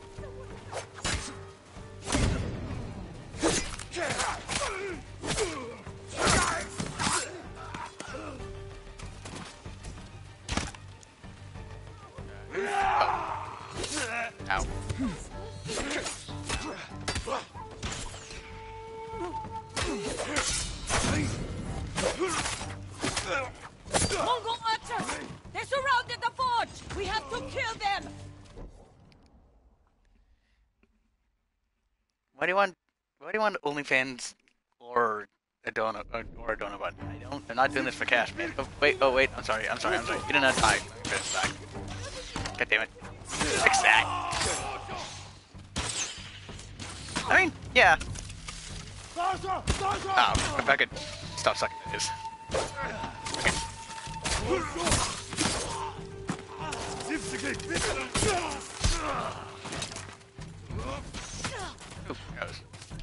Speaker 1: Ow.
Speaker 14: Mongol archers! They surrounded the forge! We have to kill them!
Speaker 1: Why do you want? Why do you want OnlyFans or a donut or, or a donut button? I don't. I'm not doing this for cash, man. Oh wait. Oh wait. I'm sorry. I'm sorry. I'm sorry. You did not die. Press back. God damn it. Fix that. I mean, yeah. Oh, if I could stop sucking at this. Okay. Ooh, gross.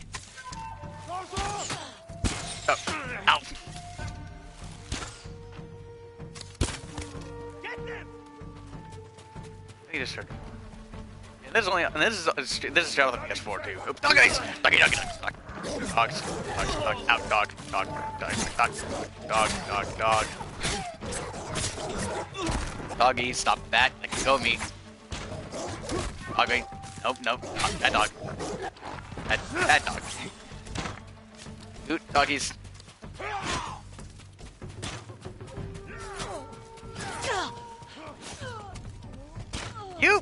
Speaker 1: Oh, ow. He just heard. Yeah, this is only. And this is this is Jonathan P S four too. Oh, doggies, doggy, doggy, doggy, doggy, dogs, dogs, dog, out, dog, dog, dog, dog, dog, dog, dog. Doggy, stop that! Let go of me. Doggy, nope, nope, not that dog. That that dog. Oot, doggies. You!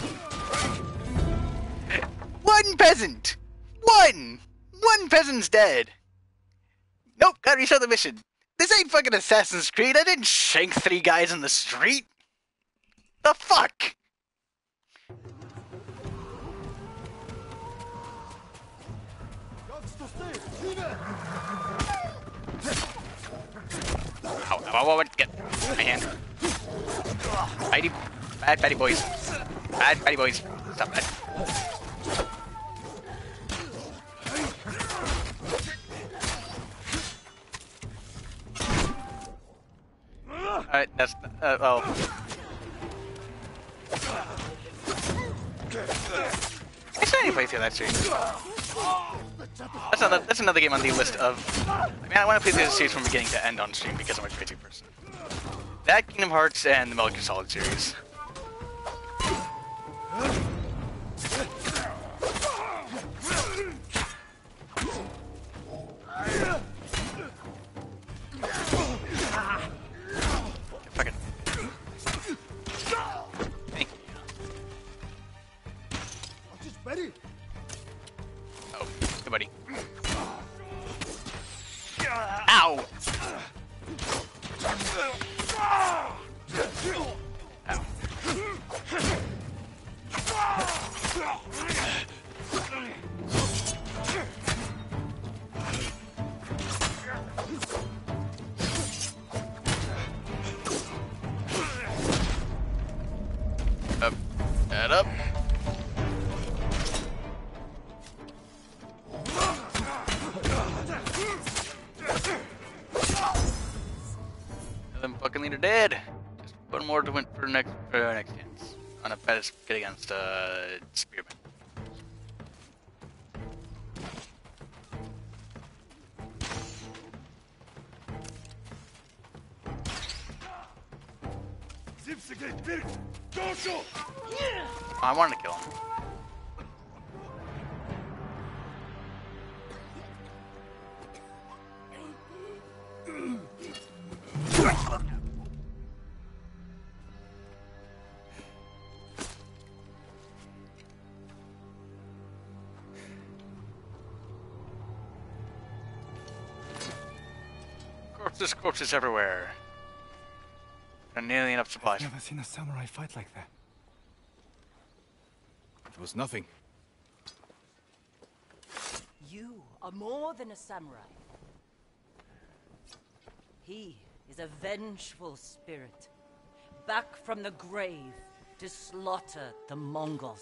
Speaker 1: One peasant! One! One peasant's dead! Nope, gotta restart the mission. This ain't fucking Assassin's Creed, I didn't shank three guys in the street! The fuck? Ow, ow, ow, ow, get my hand. Bitey, bad batty boys. Bad batty boys. Stop that. Alright, that's, uh, oh. I still need to play through that series. That's another, that's another game on the list of... I mean, I want to play through the series from beginning to end on stream because I'm a crazy person. That, Kingdom Hearts, and the Metal Gear Solid series. Fucking... Thank you. Oh, good buddy. Ow! Ow. dead. Just one more to win for next for our next chance. On a best get against uh Spearman. I wanted to kill him. Corpses, corpses everywhere. And nearly enough supplies.
Speaker 13: I've never seen a samurai fight like that.
Speaker 4: It was nothing.
Speaker 12: You are more than a samurai. He is a vengeful spirit, back from the grave to slaughter the Mongols.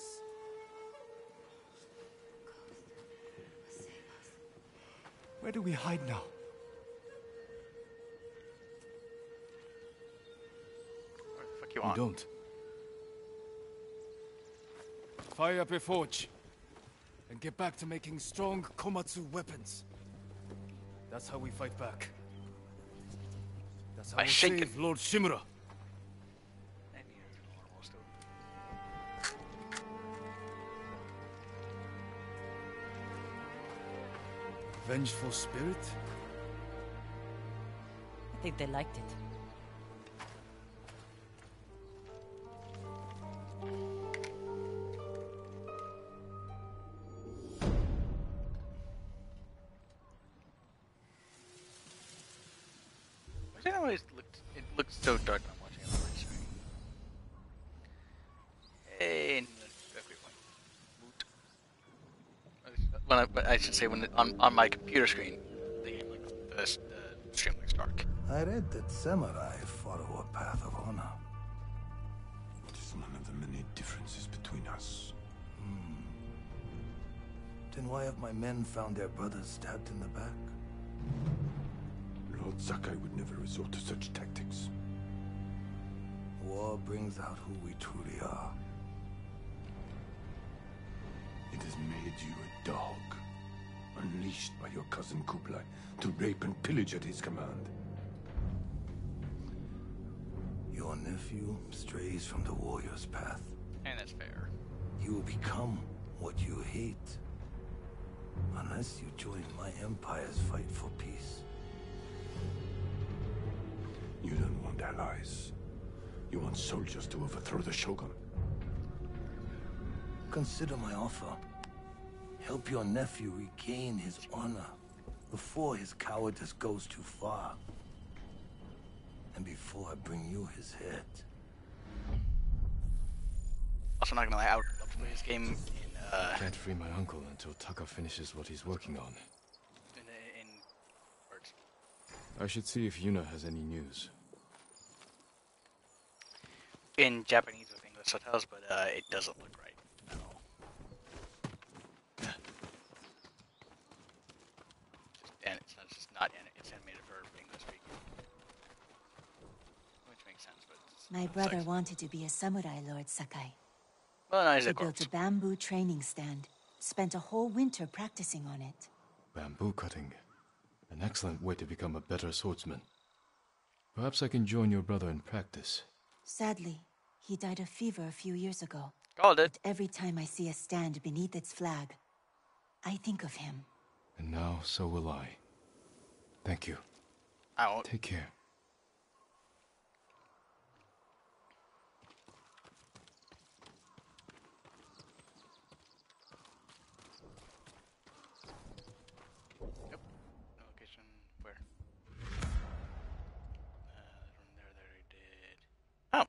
Speaker 13: Where do we hide now?
Speaker 1: Where the fuck you
Speaker 4: We
Speaker 1: want?
Speaker 4: don't.
Speaker 10: Fire up your forge. And get back to making strong Komatsu weapons. That's how we fight back. That's how
Speaker 1: By
Speaker 10: we
Speaker 1: shaking.
Speaker 10: save Lord Shimura. Vengeful spirit?
Speaker 12: I think they liked it.
Speaker 1: It always looked, it looks so dark when I'm watching it on my screen. Hey, and when I, but I should say when it, on on my computer screen, the game like the, the stream looks dark.
Speaker 6: I read that samurai follow a path of honor.
Speaker 2: It is one of the many differences between us.
Speaker 6: Hmm. Then why have my men found their brothers stabbed in the back?
Speaker 2: Lord Sakai would never resort to such tactics.
Speaker 6: War brings out who we truly are.
Speaker 2: It has made you a dog, unleashed by your cousin Kublai to rape and pillage at his command.
Speaker 6: Your nephew strays from the warrior's path.
Speaker 1: And that's fair.
Speaker 6: You will become what you hate. Unless you join my empire's fight for peace.
Speaker 2: You don't want allies. You want soldiers to overthrow the Shogun.
Speaker 6: Consider my offer. Help your nephew regain his honor before his cowardice goes too far. And before I bring you his head.
Speaker 1: Also, not gonna lie, I would love to play this game in uh.
Speaker 4: Can't free my uncle until Taka finishes what he's working on.
Speaker 1: In, in words.
Speaker 4: I should see if Yuna has any news.
Speaker 1: In Japanese with English subtitles, but uh, it doesn't look right at all. Just, and it's not, it's just not it's animated for English speaking, which makes sense. But it's,
Speaker 15: My brother wanted to be a samurai, Lord Sakai.
Speaker 1: Well, no, he's
Speaker 15: he
Speaker 1: a
Speaker 15: built a bamboo training stand. Spent a whole winter practicing on it.
Speaker 4: Bamboo cutting. An excellent way to become a better swordsman. Perhaps I can join your brother in practice.
Speaker 15: Sadly, he died of fever a few years ago.
Speaker 1: Called it.
Speaker 15: But every time I see a stand beneath its flag, I think of him.
Speaker 4: And now, so will I. Thank you.
Speaker 1: I won't.
Speaker 4: Take care.
Speaker 1: Yep. Location where? Uh, from there, there we did. Oh.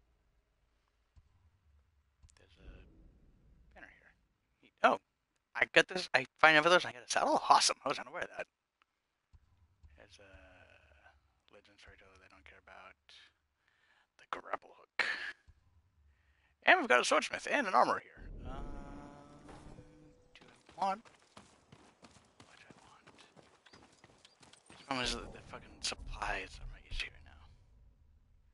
Speaker 1: There's a banner here. Oh, I got this. I find village. I got a saddle. Awesome. I was unaware of that. There's a legend storyteller they don't care about. The grapple hook. And we've got a swordsmith and an armor here. Um, do I want? What do I want? The problem is the, the fucking supplies are my issue right now.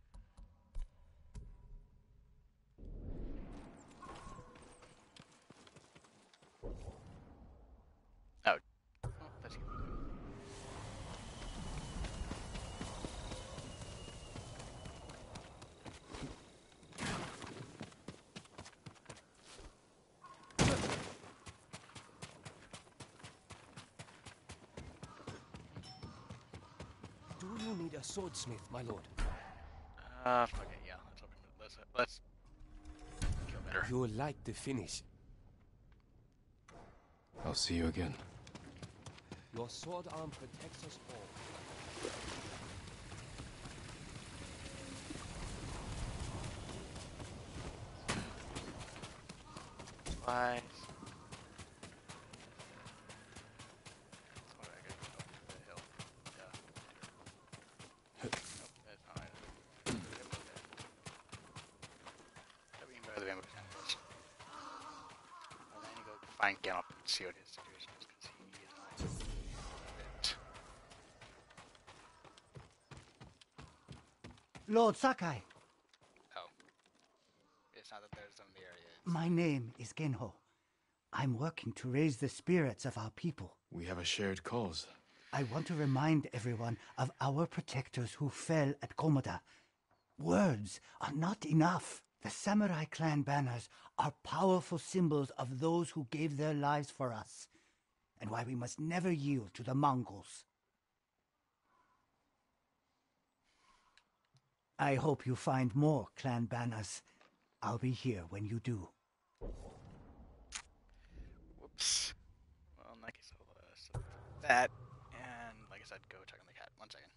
Speaker 16: need a swordsmith, my lord.
Speaker 1: Uh, fuck it, yeah. Let's open it. Let's, let's kill better.
Speaker 16: You will like the finish.
Speaker 4: I'll see you again.
Speaker 16: Your sword arm protects us all.
Speaker 1: Twice. Find Gallop and see what his situation is, because he is not.
Speaker 17: Lord Sakai.
Speaker 1: Oh. It's not that there's some in the area.
Speaker 17: My name is Genho. I'm working to raise the spirits of our people.
Speaker 4: We have a shared cause.
Speaker 17: I want to remind everyone of our protectors who fell at Komoda. Words are not enough. The samurai clan banners are powerful symbols of those who gave their lives for us, and why we must never yield to the Mongols. I hope you find more clan banners. I'll be here when you do.
Speaker 1: Whoops. Well, in that case, I'll uh, select that, and like I said, go check on the cat. One second.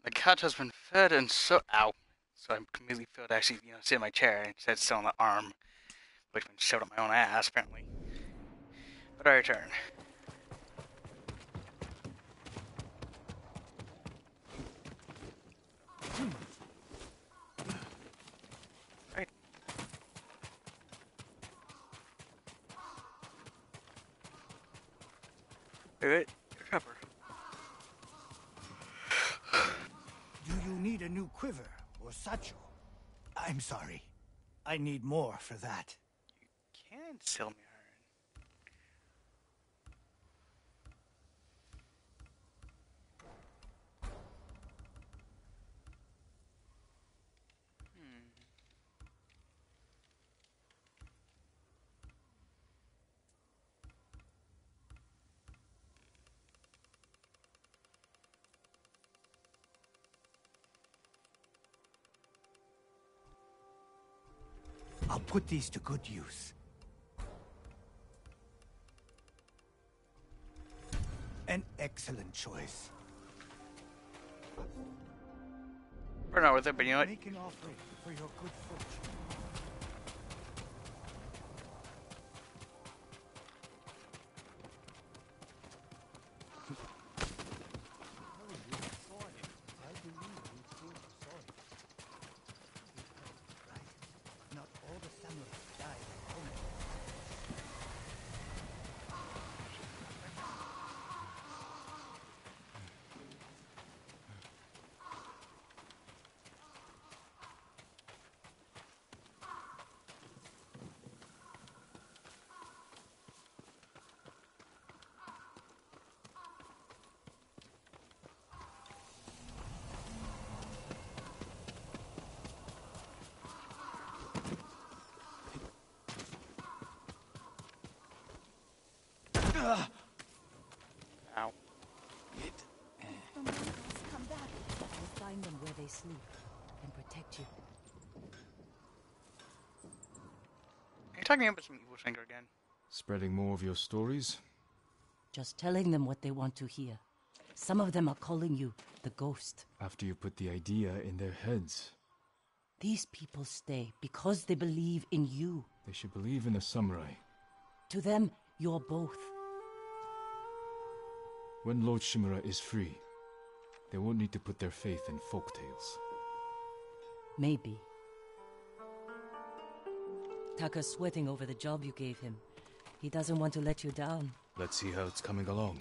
Speaker 1: The cat has been fed and so ow. So I'm completely filled to actually, you know, sit in my chair instead of still on the arm, which been shoved up my own ass apparently. But I return. Right. Alright, recover.
Speaker 17: Do you need a new quiver or satchel? I'm sorry. I need more for that.
Speaker 1: You can sell me iron. Hmm.
Speaker 17: I'll put these to good use. An excellent choice.
Speaker 1: We're not with it, but you know what?
Speaker 17: Make an offering for your good fortune. Not all the samurai died at home.
Speaker 1: Ow.
Speaker 12: The Mongols come back. We'll find them where they sleep and protect you.
Speaker 1: Are you talking about some evil Shanker again?
Speaker 4: Spreading more of your stories?
Speaker 12: Just telling them what they want to hear. Some of them are calling you the ghost.
Speaker 4: After you put the idea in their heads.
Speaker 12: These people stay because they believe in you.
Speaker 4: They should believe in a samurai.
Speaker 12: To them, you're both.
Speaker 4: When Lord Shimura is free, they won't need to put their faith in folktales.
Speaker 12: Maybe. Taka's sweating over the job you gave him. He doesn't want to let you down.
Speaker 4: Let's see how it's coming along.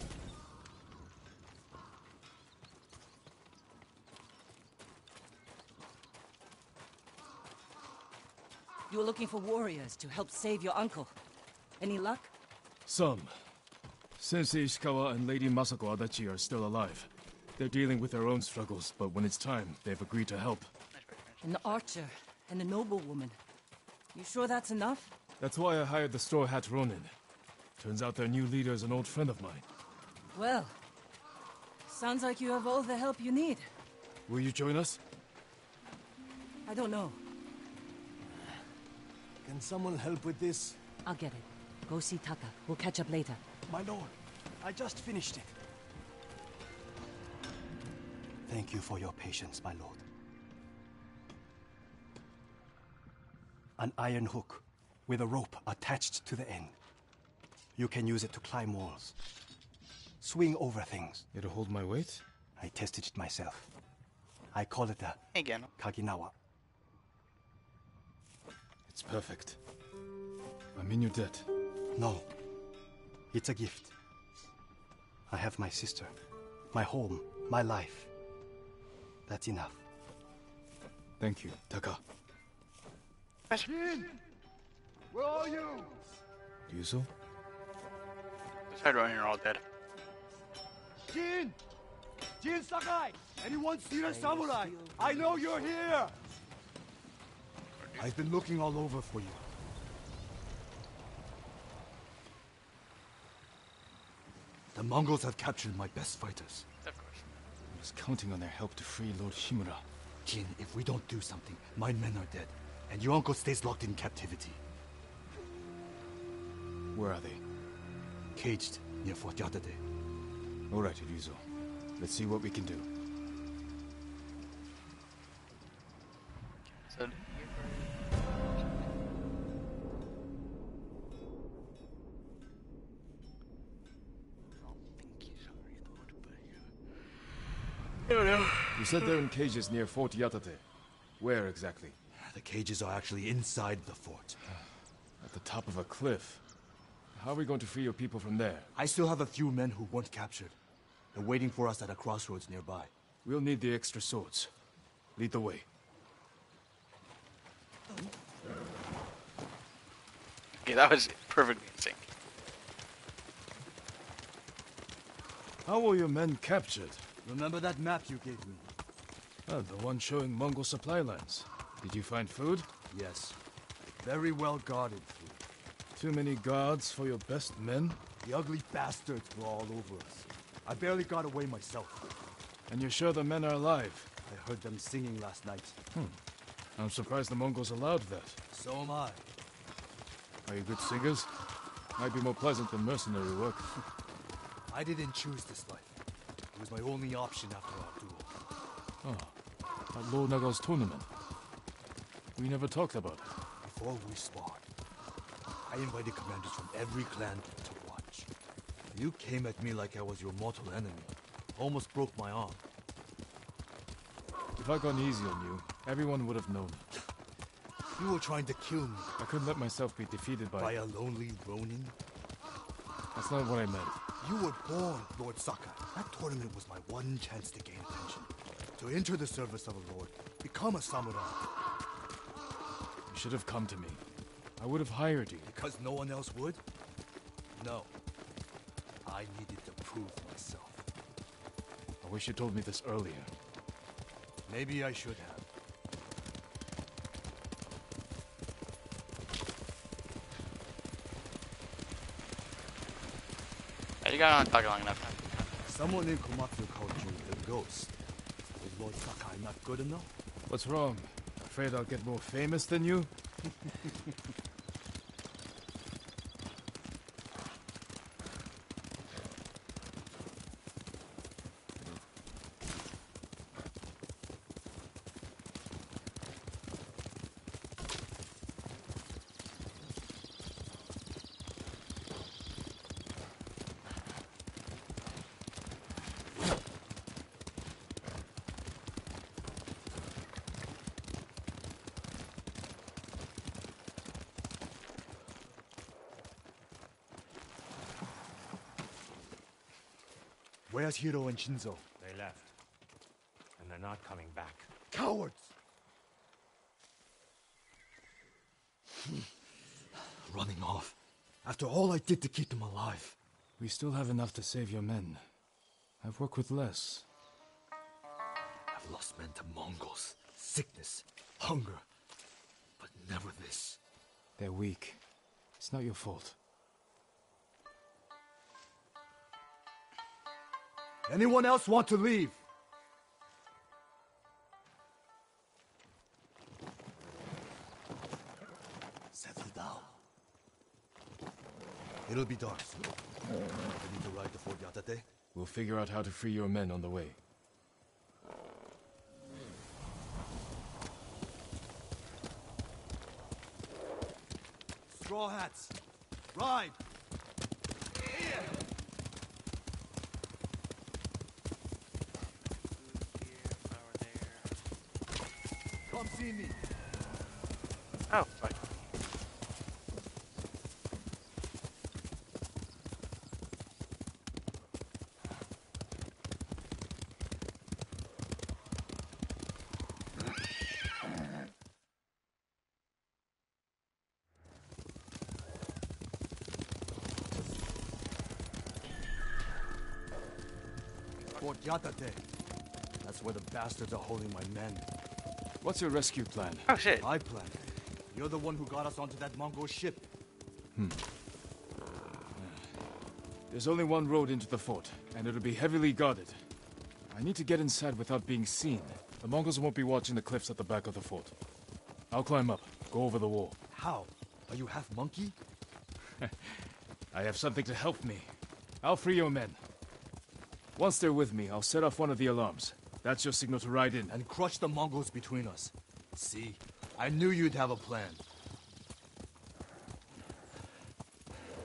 Speaker 12: You were looking for warriors to help save your uncle. Any luck?
Speaker 4: Some. Sensei Ishikawa and Lady Masako Adachi are still alive. They're dealing with their own struggles, but when it's time, they've agreed to help.
Speaker 12: An archer and a noblewoman. You sure that's enough?
Speaker 4: That's why I hired the Straw Hat Ronin. Turns out their new leader is an old friend of mine.
Speaker 12: Well, sounds like you have all the help you need.
Speaker 4: Will you join us?
Speaker 12: I don't know.
Speaker 18: Can someone help with this?
Speaker 12: I'll get it. Go see Taka. We'll catch up later.
Speaker 13: My lord, I just finished it. Thank you for your patience, my lord. An iron hook with a rope attached to the end. You can use it to climb walls, swing over things.
Speaker 4: It'll hold my weight?
Speaker 13: I tested it myself. I call it a
Speaker 1: Again.
Speaker 13: Kaginawa.
Speaker 4: It's perfect. I'm in your debt.
Speaker 13: No. It's a gift. I have my sister, my home, my life. That's enough.
Speaker 4: Thank you, Taka.
Speaker 18: Jin! Where are you?
Speaker 4: Ryuzo?
Speaker 1: The side running are all dead.
Speaker 18: Jin! Jin Sakai! Anyone seen a samurai? I know you're here! I've been looking all over for you. The Mongols have captured my best fighters.
Speaker 1: Of course.
Speaker 4: I was counting on their help to free Lord Shimura.
Speaker 18: Jin, if we don't do something, my men are dead, and your uncle stays locked in captivity.
Speaker 4: Where are they?
Speaker 18: Caged near Fort Yatade.
Speaker 4: All right, Ryuzo. Let's see what we can do.
Speaker 1: don't know.
Speaker 4: You said they're in cages near Fort Yatate. Where exactly?
Speaker 2: The cages are actually inside the fort.
Speaker 4: At the top of a cliff. How are we going to free your people from there?
Speaker 2: I still have a few men who weren't captured. They're waiting for us at a crossroads nearby.
Speaker 4: We'll need the extra swords. Lead the way.
Speaker 1: Okay, that was perfectly in sync.
Speaker 4: How were your men captured?
Speaker 2: Remember that map you gave me?
Speaker 4: Oh, the one showing Mongol supply lines. Did you find food?
Speaker 2: Yes. Very well guarded food.
Speaker 4: Too many guards for your best men?
Speaker 2: The ugly bastards were all over us. I barely got away myself.
Speaker 4: And you're sure the men are alive?
Speaker 2: I heard them singing last night.
Speaker 4: Hmm. I'm surprised the Mongols allowed that.
Speaker 2: So am I.
Speaker 4: Are you good singers? Might be more pleasant than mercenary work.
Speaker 2: I didn't choose this life. It was my only option after our duel.
Speaker 4: Oh, at Lord Naga's tournament. We never talked about it.
Speaker 2: Before we sparred, I invited commanders from every clan to watch. You came at me like I was your mortal enemy. Almost broke my arm.
Speaker 4: If I'd gone easy on you, everyone would have known.
Speaker 2: You were trying to kill me.
Speaker 4: I couldn't let myself be defeated by...
Speaker 2: By a lonely Ronin?
Speaker 4: That's not what I meant.
Speaker 2: You were born, Lord Sakai. That tournament was my one chance to gain attention. To enter the service of a lord. Become a samurai.
Speaker 4: You should have come to me. I would have hired you.
Speaker 2: Because no one else would? No. I needed to prove myself.
Speaker 4: I wish you told me this earlier.
Speaker 2: Maybe I should have.
Speaker 1: You got on talking long enough.
Speaker 2: Someone in Komatsu called you the Ghost. Is Lord Sakai not good enough?
Speaker 4: What's wrong? Afraid I'll get more famous than you?
Speaker 2: Where's Hiro and Shinzo?
Speaker 7: They left. And they're not coming back.
Speaker 2: Cowards! Running off. After all I did to keep them alive.
Speaker 4: We still have enough to save your men. I've worked with less.
Speaker 2: I've lost men to Mongols, sickness, hunger. But never this.
Speaker 4: They're weak. It's not your fault.
Speaker 2: Anyone else want to leave? Settle down. It'll be dark soon. We need to ride to Fort Yatate.
Speaker 4: We'll figure out how to free your men on the way.
Speaker 2: Straw hats. Ride! Come see me.
Speaker 1: Oh, fine.
Speaker 2: Fort Yatate. That's where the bastards are holding my men.
Speaker 4: What's your rescue plan?
Speaker 1: Oh shit.
Speaker 2: My plan. You're the one who got us onto that Mongol ship.
Speaker 4: Hmm. There's only one road into the fort, and it'll be heavily guarded. I need to get inside without being seen. The Mongols won't be watching the cliffs at the back of the fort. I'll climb up, go over the wall.
Speaker 2: How? Are you half monkey?
Speaker 4: I have something to help me. I'll free your men. Once they're with me, I'll set off one of the alarms. That's your signal to ride in.
Speaker 2: And crush the Mongols between us. See? I knew you'd have a plan.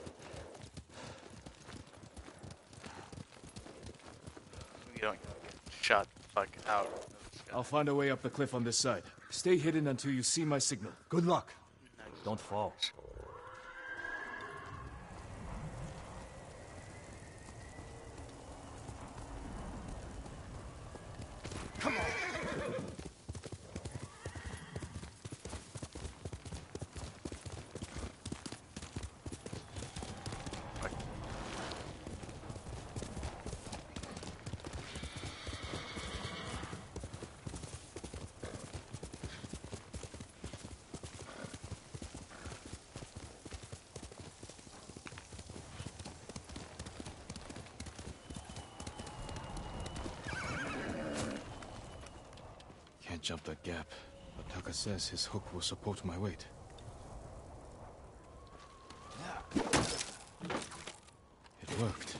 Speaker 1: We don't get shot the fuck out.
Speaker 4: I'll find a way up the cliff on this side. Stay hidden until you see my signal.
Speaker 13: Good luck. Don't fall.
Speaker 18: Come on.
Speaker 4: Can't jump that gap, but Taka says his hook will support my weight. It worked.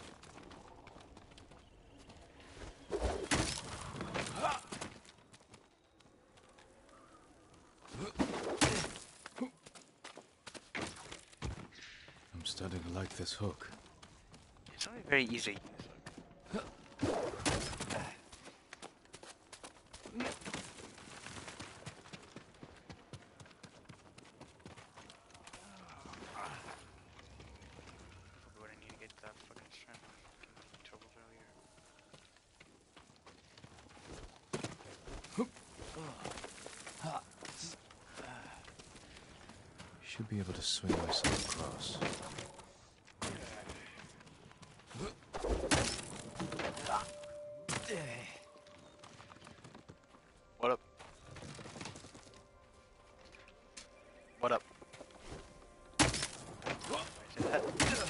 Speaker 4: I'm starting to like this hook.
Speaker 1: It's only very easy.
Speaker 4: Should be able to swing myself across.
Speaker 1: What up? What up? Is that?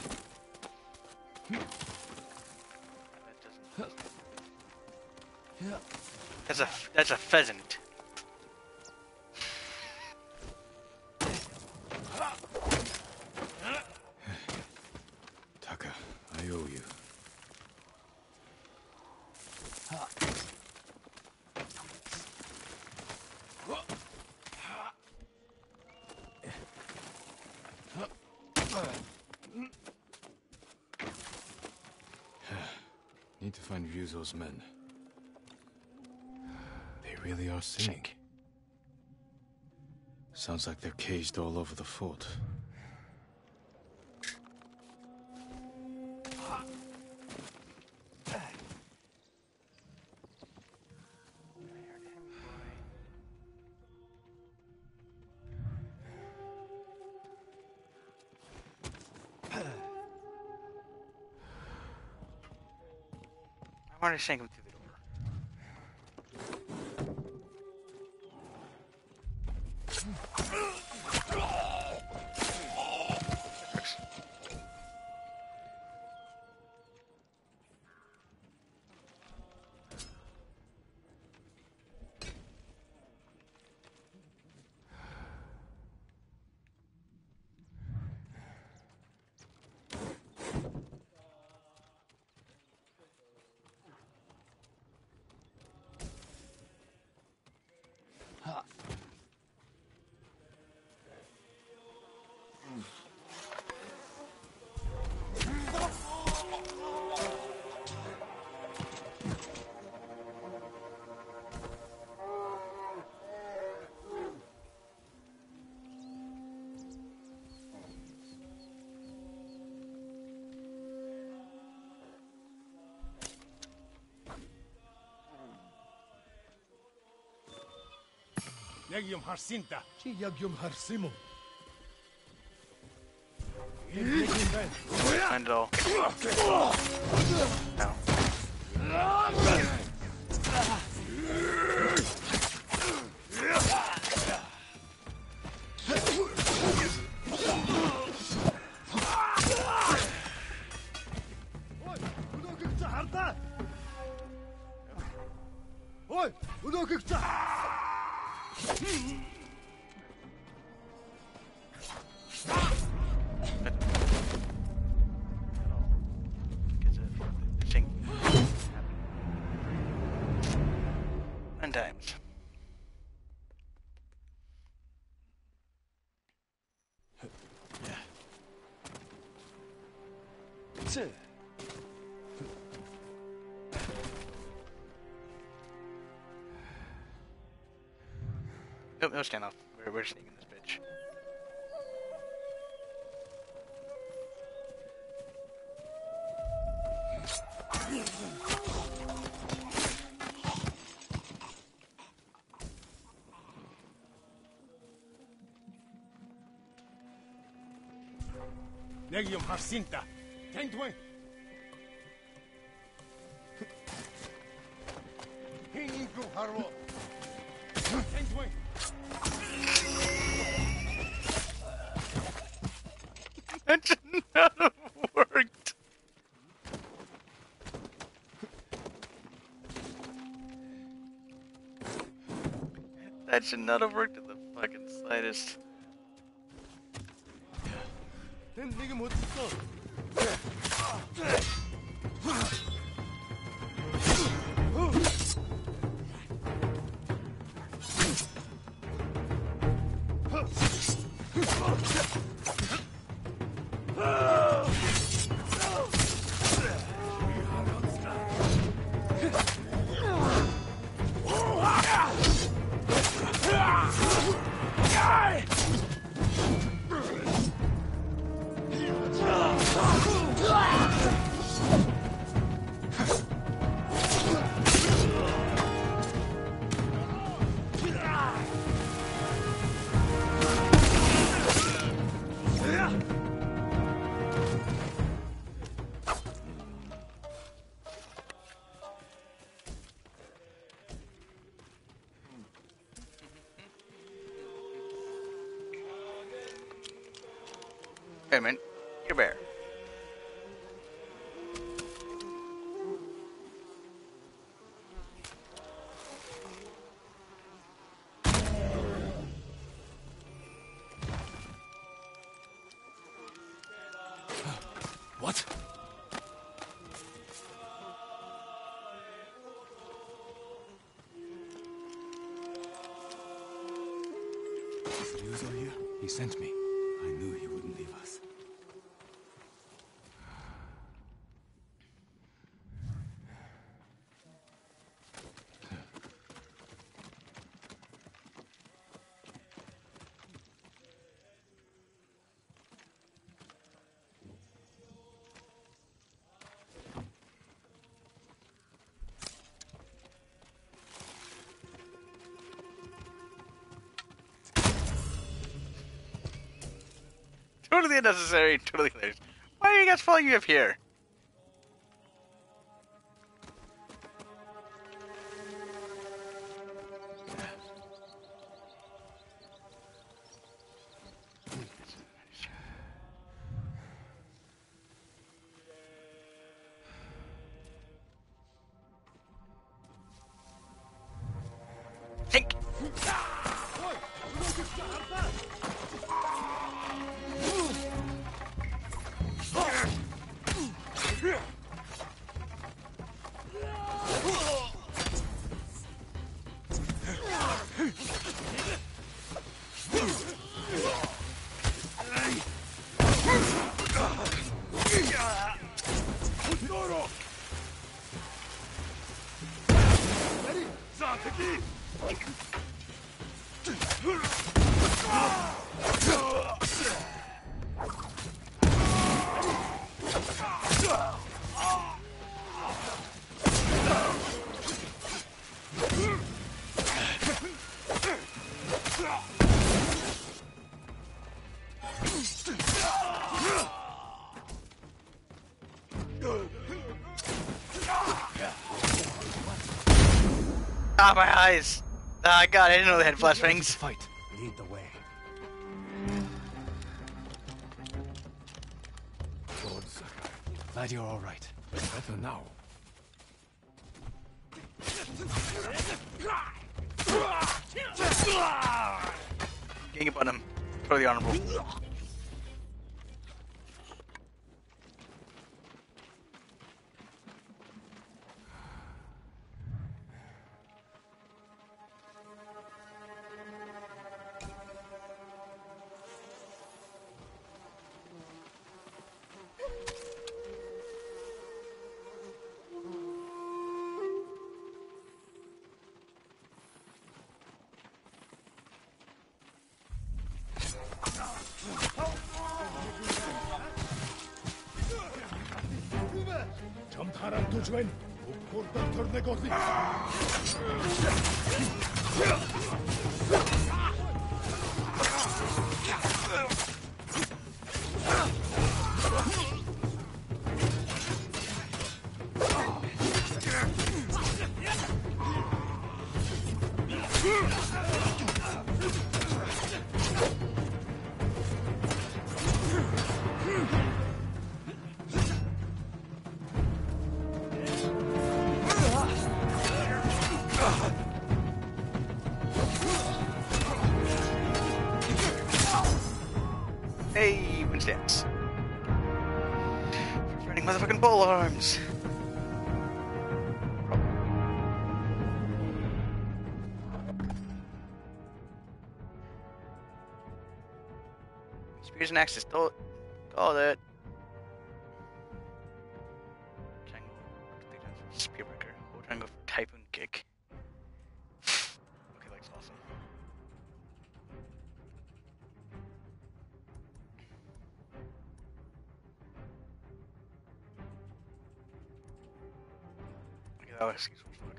Speaker 1: That's a that's a pheasant.
Speaker 4: Taka, I owe you. Need to find Ryuzo's men. They really are singing. Sounds like they're caged all over the fort.
Speaker 1: I'm already seeing him through the door.
Speaker 18: Yagyum Harsinta. Chi Yagyum Harsimu.
Speaker 1: Find it all. No.
Speaker 18: Oi, udo kikta.
Speaker 1: And times. Nope, no standoff. We're, we're sneaking this bitch.
Speaker 18: Negium Jacinta. Tengdwin. Hingu Haro. Tengdwin.
Speaker 1: That should not have worked. That should not have worked in the fucking slightest.
Speaker 18: Then nigga what's up?
Speaker 1: Wait a minute. You're a bear.
Speaker 4: What?
Speaker 2: Is Ryuzo here?
Speaker 4: He sent me.
Speaker 2: I knew he wouldn't leave us.
Speaker 1: Totally unnecessary, totally hilarious. Why are you guys following you up here? Think! Ah, my eyes! Ah, God, I didn't know they had flash fangs.
Speaker 13: Fight. Lead the way.
Speaker 2: Lord Sakai.
Speaker 13: Glad you're all right.
Speaker 2: Better now.
Speaker 1: Getting up on him. Totally honorable.
Speaker 9: harantuz ben, ukurtator negozi.
Speaker 1: Hey, Winston's. Running motherfucking pole arms. Spears and axes, don't call it. Triangle, Spearbreaker. Hold triangle for Typhoon Kick. Okay, that's awesome. Okay, that was useful. Fuck.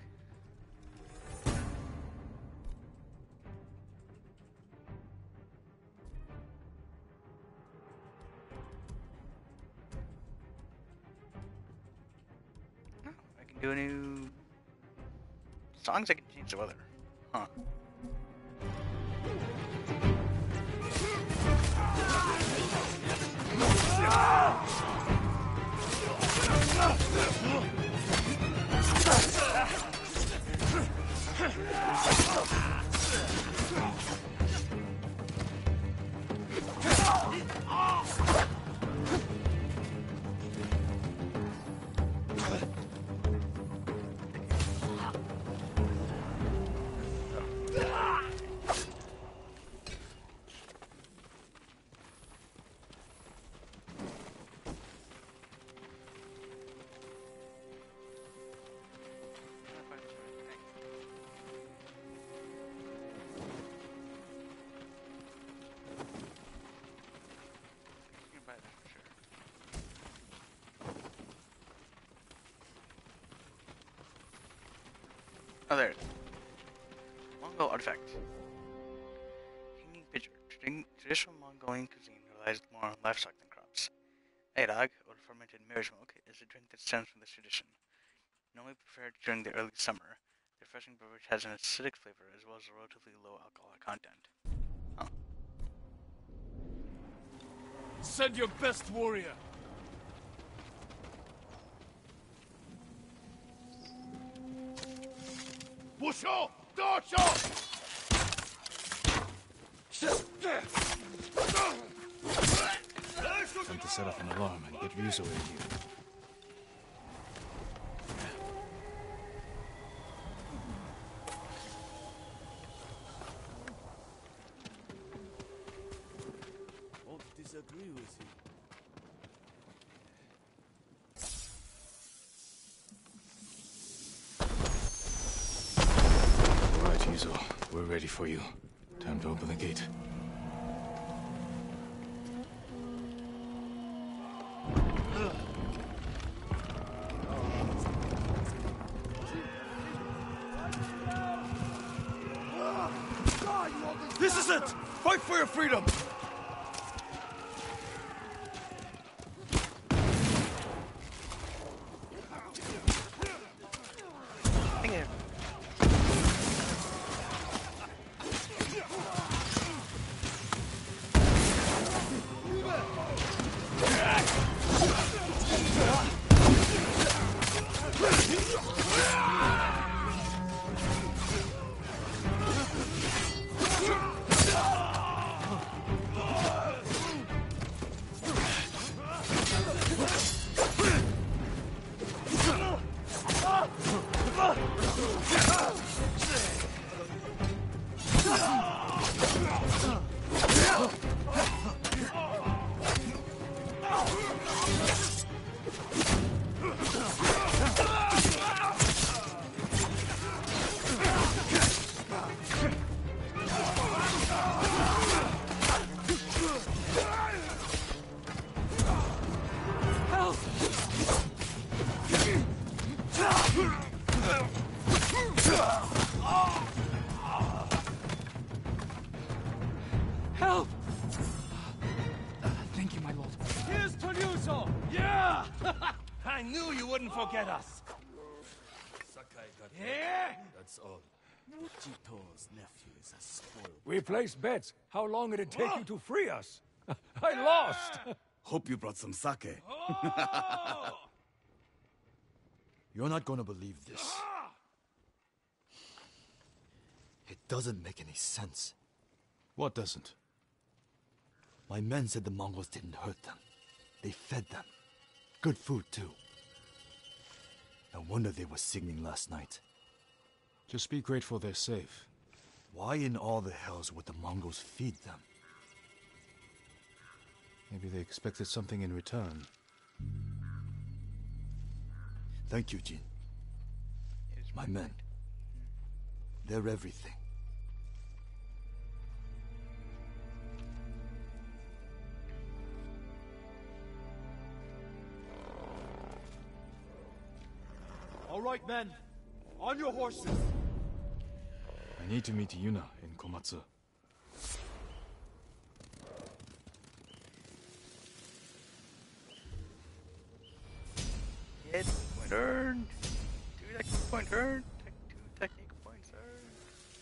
Speaker 1: Do new songs I can change the weather. Huh. Oh, there it is. Mongol artifact. Hanging pitcher. Traditional Mongolian cuisine relies more on livestock than crops. Adag, or fermented mare's milk, is a drink that stems from this tradition. Normally prepared during the early summer, the refreshing beverage has an acidic flavor as well as a relatively low alcoholic content. Huh.
Speaker 4: Send your best warrior!
Speaker 9: Busho! Dorsho!
Speaker 4: Time to set off an alarm and get Ryuzo in here.
Speaker 10: Won't disagree with you.
Speaker 4: All right, Ryuzo. We're ready for you. Time to open the gate.
Speaker 18: This is it! Fight for your freedom! didn't forget us.
Speaker 10: Sakai got
Speaker 18: Yeah.
Speaker 10: That's all. Chito's nephew is a spoiled.
Speaker 2: We placed bets. How long did it take you to free us? I lost.
Speaker 19: Hope you brought some sake.
Speaker 20: You're not gonna believe this. It doesn't make any sense.
Speaker 4: What doesn't?
Speaker 20: My men said the Mongols didn't hurt them. They fed them. Good food, too. No wonder they were singing last night.
Speaker 4: Just be grateful they're safe.
Speaker 20: Why in all the hells would the Mongols feed them?
Speaker 4: Maybe they expected something in return.
Speaker 20: Thank you, Jin. My men. They're everything.
Speaker 18: All right, men. On your horses.
Speaker 4: I need to meet Yuna in Komatsu.
Speaker 1: Get point earned. Two technique point earned. Tech two technique points earned.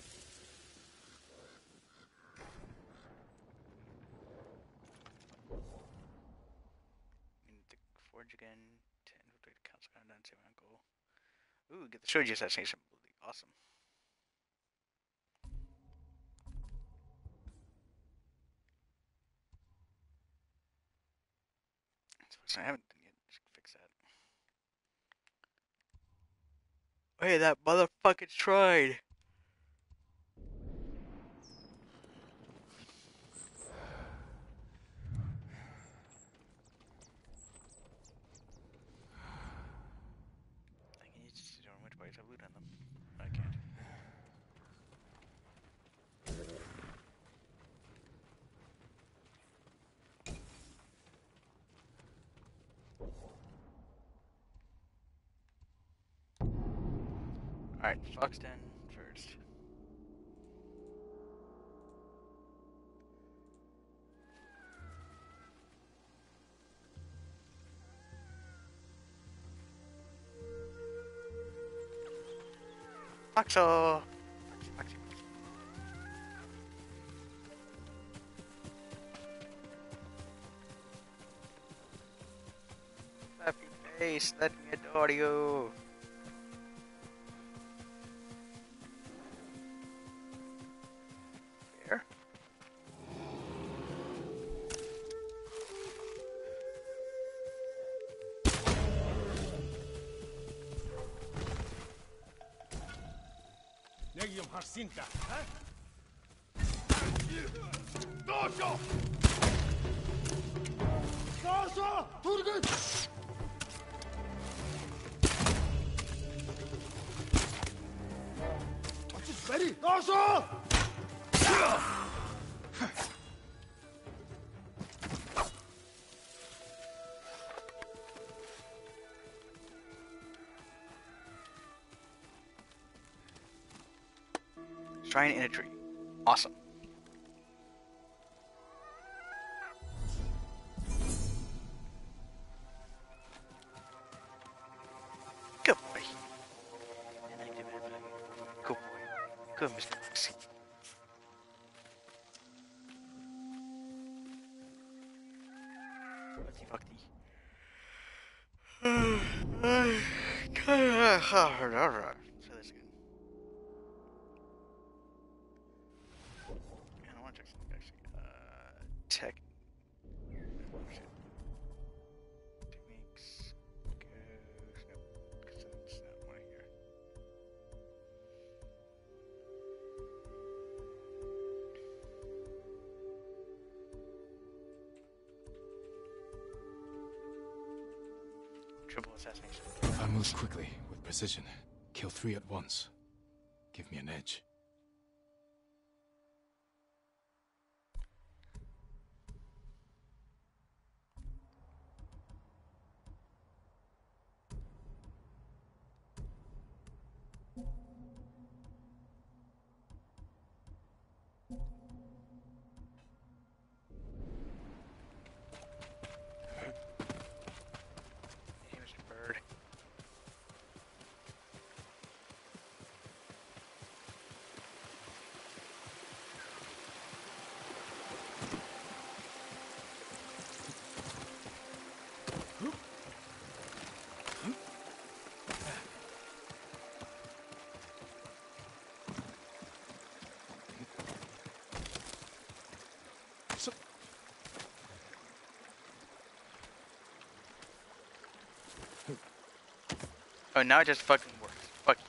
Speaker 1: Need to forge again. Ten infiltrate council countdown save on goal. Ooh, get the Shoji assassination. Awesome. So I haven't done yet. Just fix that. Hey, that motherfucking tried. I can use this to determine which bodies have loot on them. I can't. Alright, Foxton first. Foxo! Foxy, Foxy. Slap your face, let me adore you. There.
Speaker 18: Negium Harsinta, huh? Dojo! Dojo! Turgut! Watch it, ready! Dojo!
Speaker 1: Shrine in a tree. Awesome. Good boy. And activated value. Good boy. Good, Mister Foxy. Foxy, Foxy. So this again. I want to check something actually. Uh, tech. Oh, shit. Techniques. Goes. Nope. Because it's not one here. Triple assassination.
Speaker 4: If I move quickly, with precision, kill three at once, give me an edge.
Speaker 1: Hey, Mister Bird. Oh, now it just fucking works. Fuck.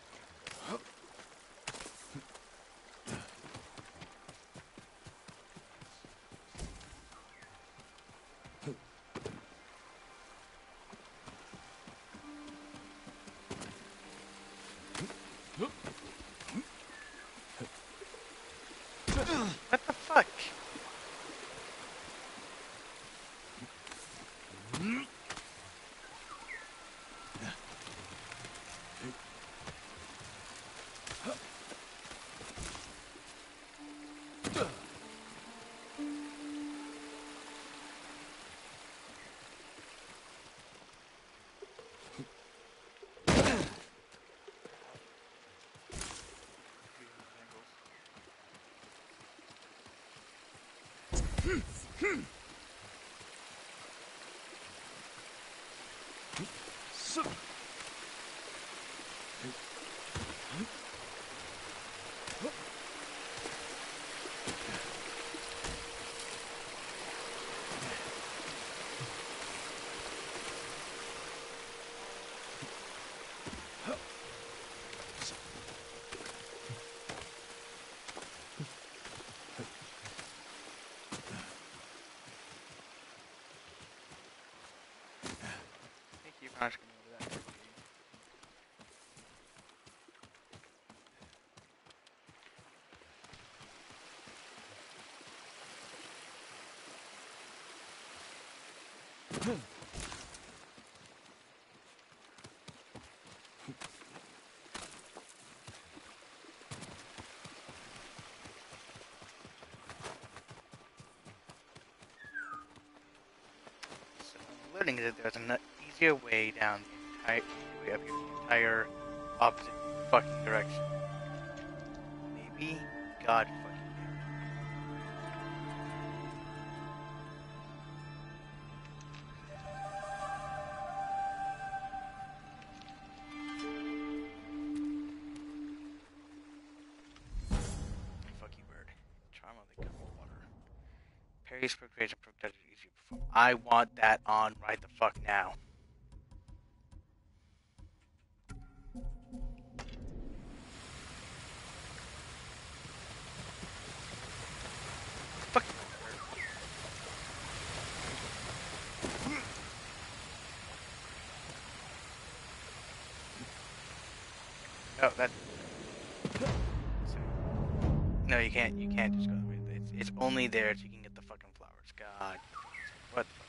Speaker 1: What the fuck? I'm just gonna go to that. So I'm learning that there's an easier way down the entire way up here, the entire opposite fucking direction. Maybe God fucking. Parries per creation protected easy perform. I want that on right the fuck now. Fuck. Oh, that. No, you can't. You can't just go. It's, it's only there so you can get the fucking flowers. God, what? The fuck?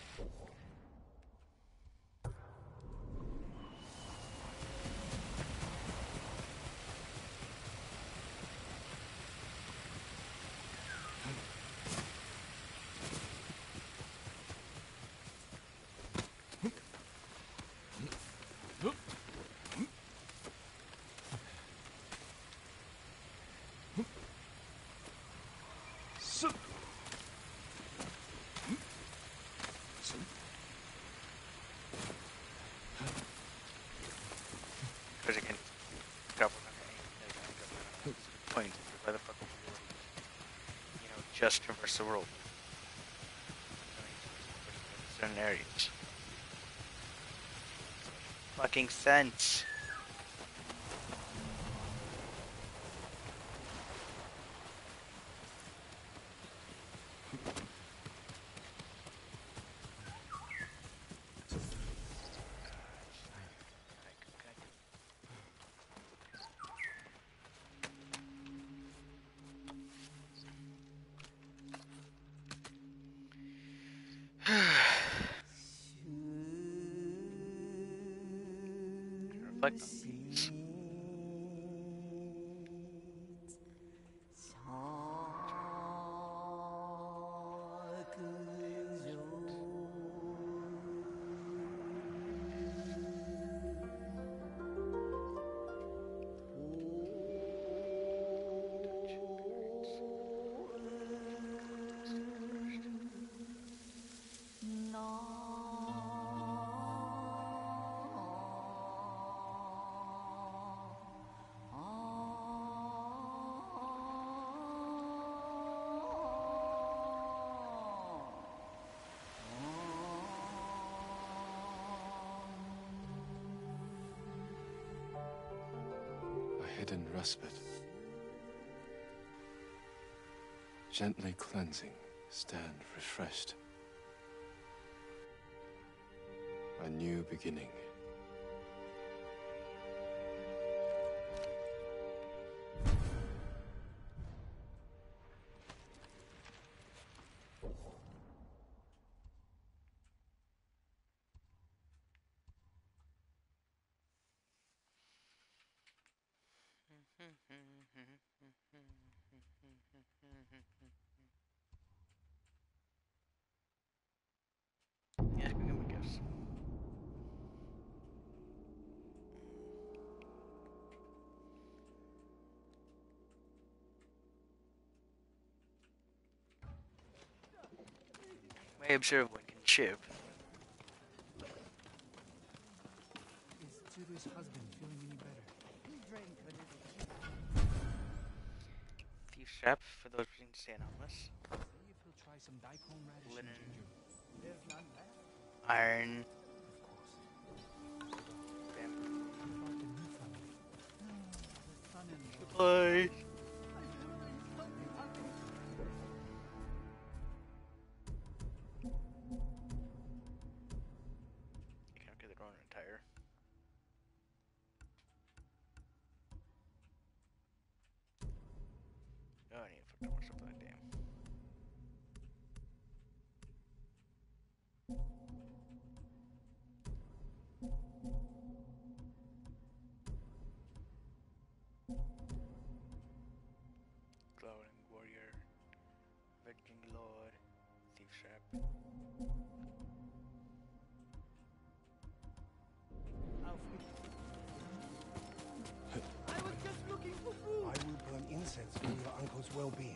Speaker 1: Because again, government point why the fuck would you, you know, just traverse the world? Certain areas. Fucking sense. Reflect on these.
Speaker 21: respite. Gently cleansing, stand refreshed. A new beginning.
Speaker 1: Yeah, give me gifts. May observe one can ship.
Speaker 10: Is Tsuru's husband feeling any better? He drank a little.
Speaker 1: Thief strap for those wishing to stay anonymous.
Speaker 10: See if he'll try some daikon radish
Speaker 1: Linen.
Speaker 10: and ginger. There's none left.
Speaker 1: Iron. Supplies. You can't get the drone entire. Oh, I need to put more stuff like that. Damn. Glowing warrior, Virgin Lord, thief strap.
Speaker 18: I was just looking for food.
Speaker 6: I will burn incense for your uncle's well-being.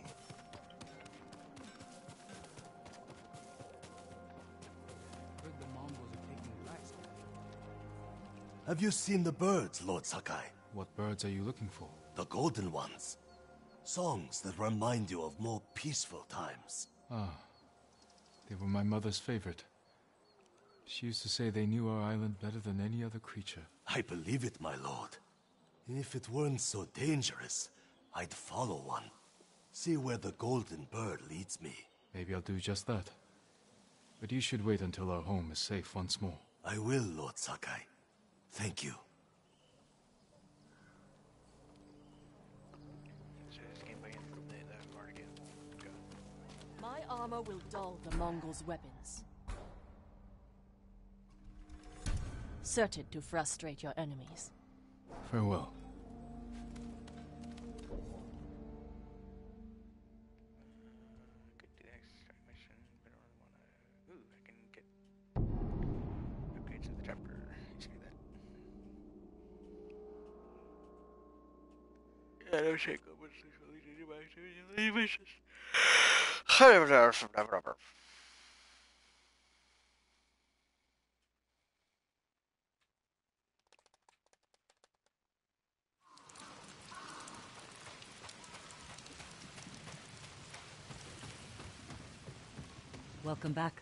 Speaker 10: Heard the Mongols are taking blacks.
Speaker 20: Have you seen the birds, Lord Sakai?
Speaker 4: What birds are you looking for?
Speaker 20: The golden ones. Songs that remind you of more peaceful times.
Speaker 4: Ah, they were my mother's favorite. She used to say they knew our island better than any other creature.
Speaker 20: I believe it, my lord. If it weren't so dangerous, I'd follow one. See where the golden bird leads me.
Speaker 4: Maybe I'll do just that. But you should wait until our home is safe once more.
Speaker 20: I will, Lord Sakai. Thank you.
Speaker 14: My armor will dull the Mongols' weapons. Certain to frustrate your enemies.
Speaker 4: Farewell.
Speaker 1: Could do the extract mission, but I don't wanna. Ooh, I can get upgrades to the chapter. See that? Yeah, no shake up with the missions.
Speaker 12: Welcome back.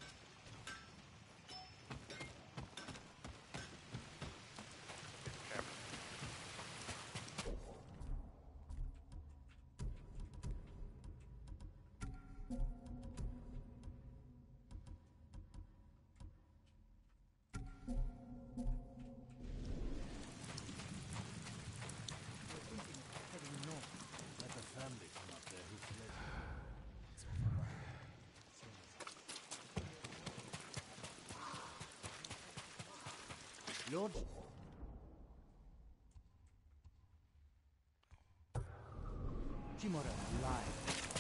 Speaker 17: Lord? Chimura alive.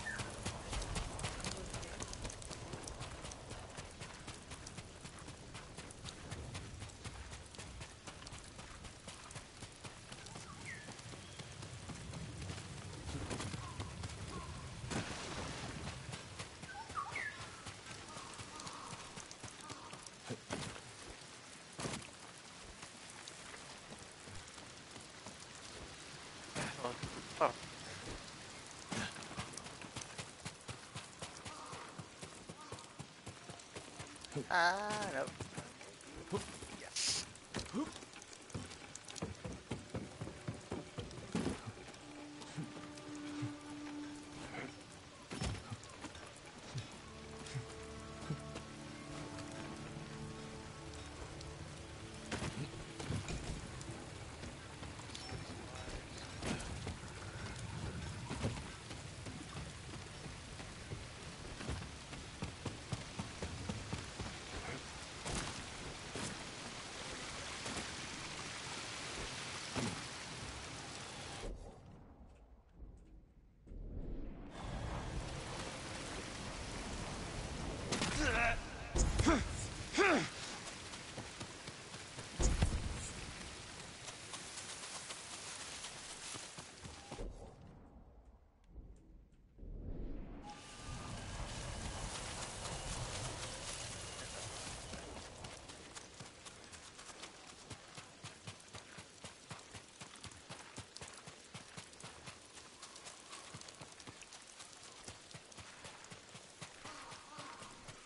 Speaker 1: Oh. Ah, no. Yes.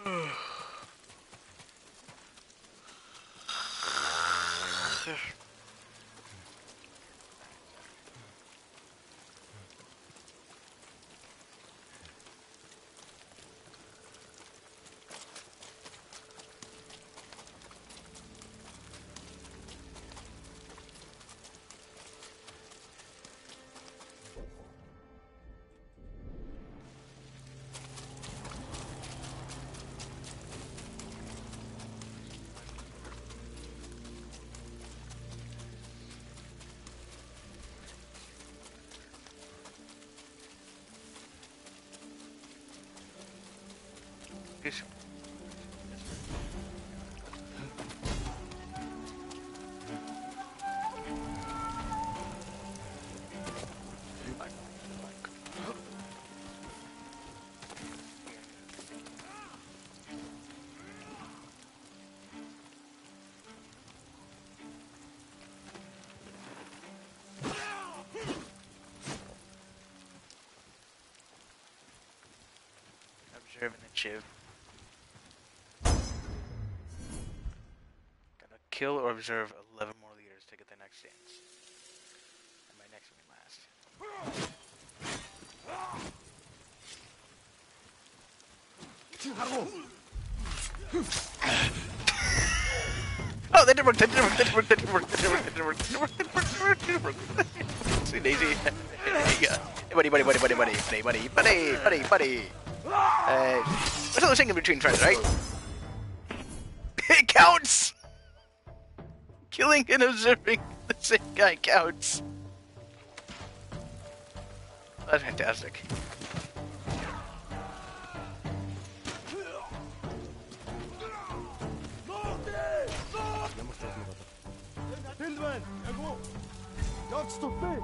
Speaker 1: Peace. Observing the Chiv. Gotta kill or observe eleven more leaders to get the next dance. And my next will be last. Oh, that didn't work, that didn't work, that didn't work, that didn't work, that didn't work, that didn't work, that didn't work, that didn't work, that didn't work, that didn't work. See, Daisy. Yeah. Buddy, buddy, buddy, buddy, buddy, buddy, buddy, buddy, buddy, buddy. Uh, what's all the thing in between friends, right? It counts! Killing and observing the same guy counts. That's fantastic.
Speaker 18: Hildwen, er god! Jag står still!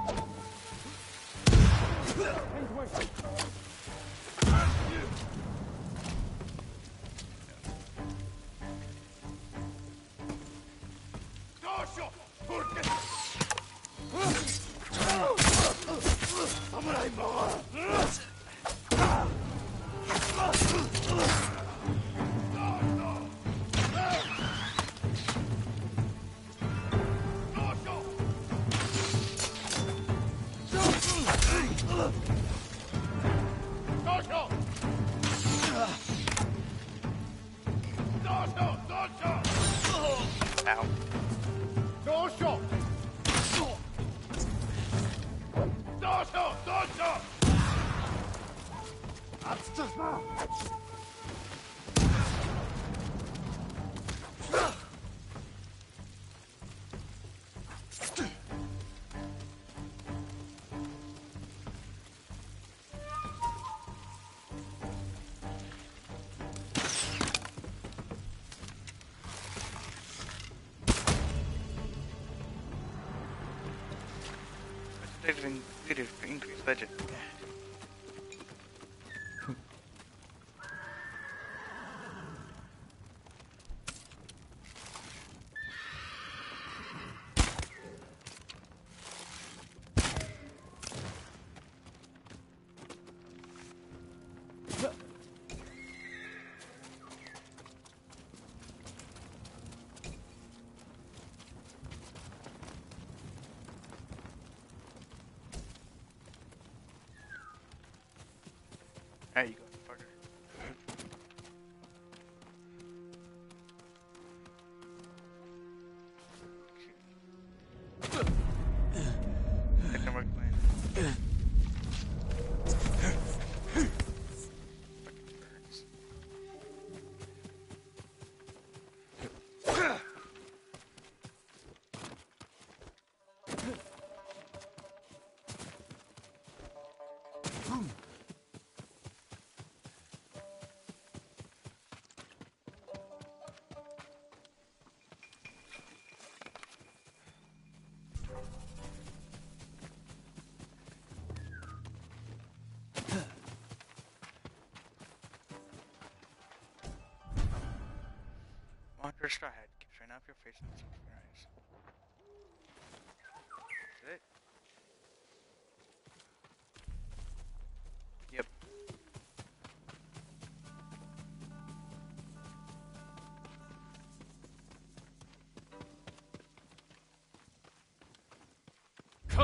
Speaker 1: Increase budget. There you go, fucker. That can work, man. Walker Straw Hat, keep straighten up your face and look in your eyes. Is it? Yep.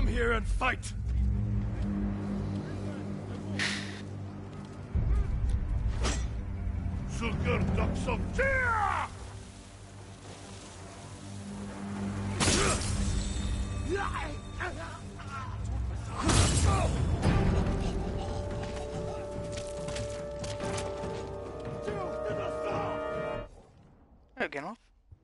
Speaker 4: Come here and fight!
Speaker 1: Oh, Gandalf.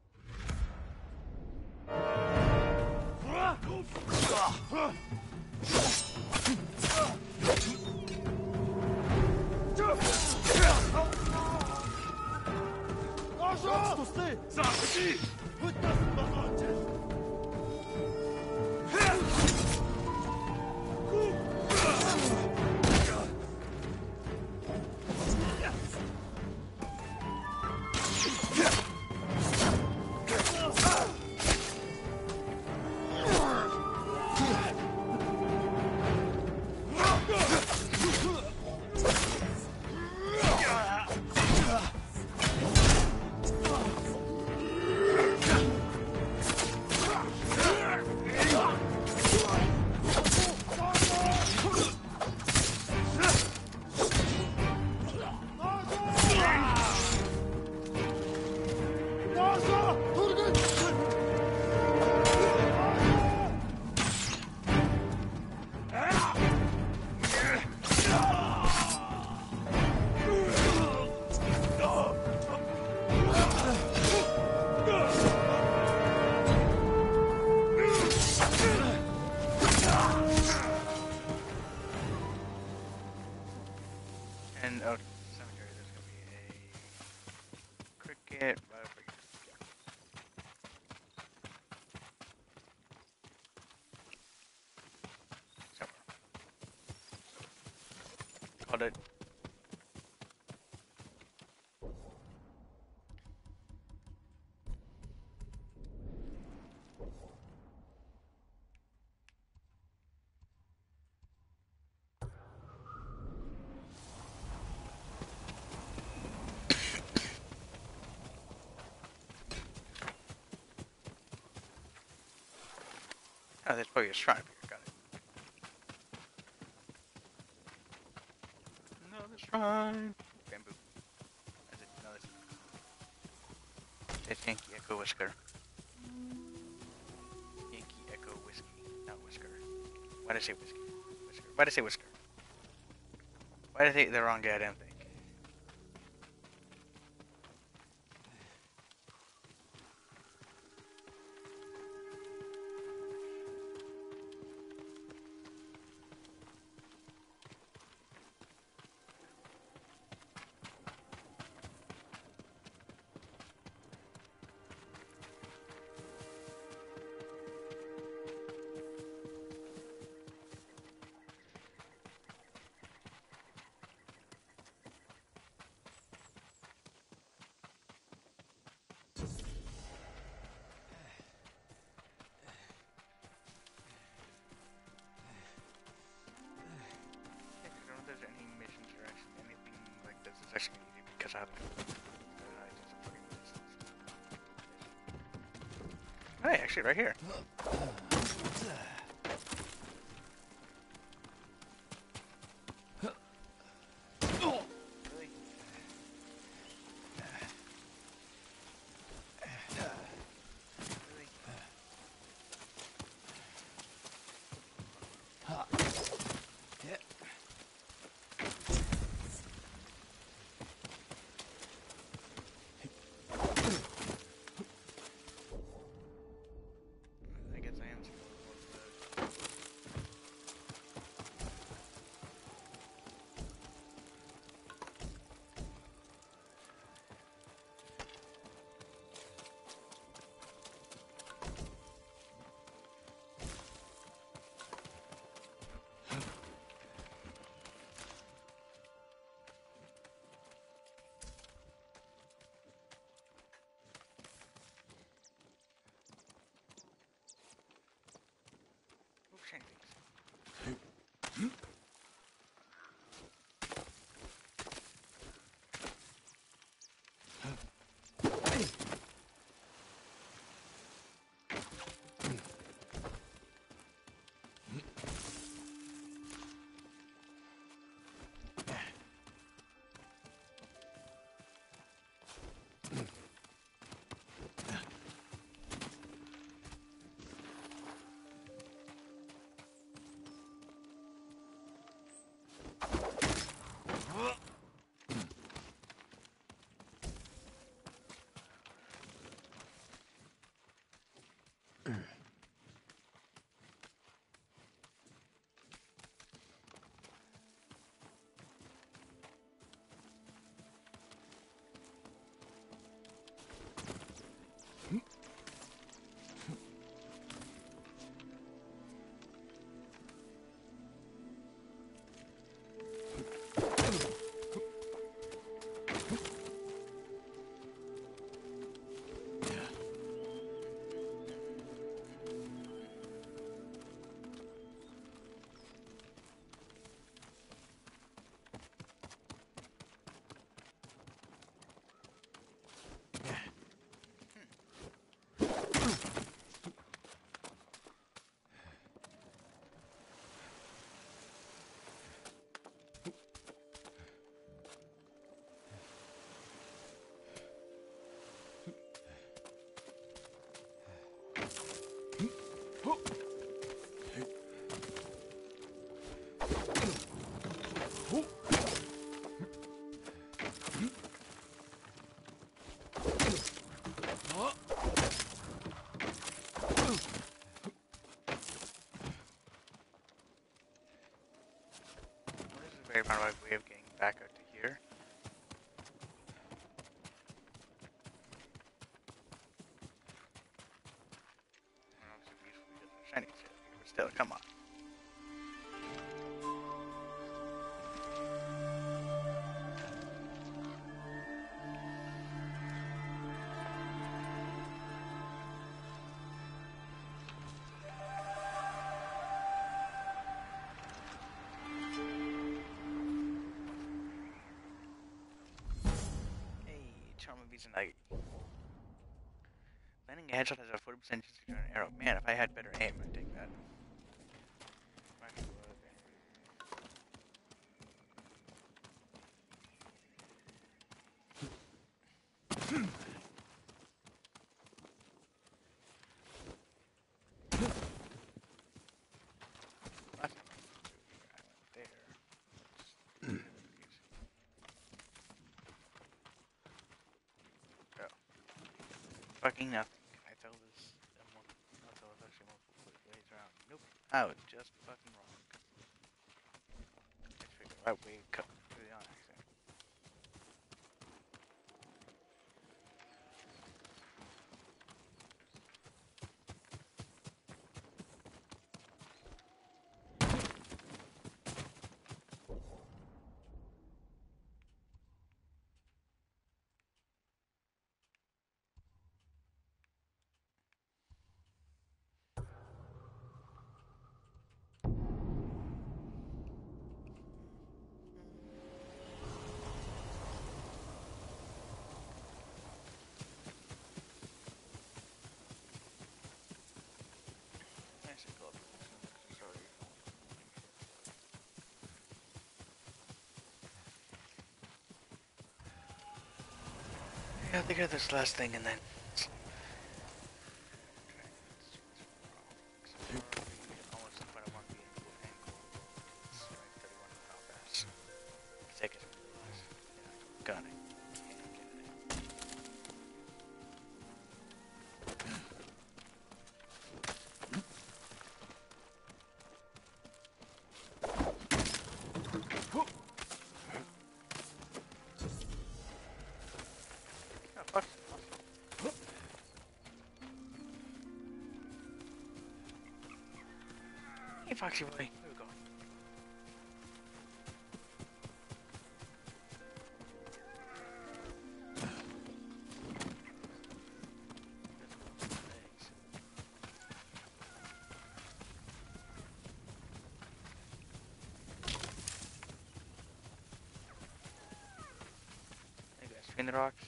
Speaker 1: And oh, cemetery. There's gonna be a cricket. Whatever. Somewhere. Called it. Oh, there's probably a shrine up here. Got it. Another shrine. Bamboo. That's it. Another. It's Yankee Echo Whisker. Yankee Echo Whiskey, not Whisker. Why did I say whiskey? Whisker. Why did I say whisker? Why did I say the wrong goddamn thing? Because I have Hey, actually right here. I guess I am very roundabout way of getting back out to here. Obviously beautiful because of shiny shit, but still, come on. Like, landing a headshot has a forty percent chance to turn an arrow. Man, if I had better aim, I'd take that. Fucking nothing. Can I tell this? I'll tell this actually multiple ways around. Nope. I was just fucking wrong. Let's figure out way cut through the onyx. Yeah, I think of this last thing and then. Got it. Hey, Foxy boy. There we go. Hey guys, between the rocks.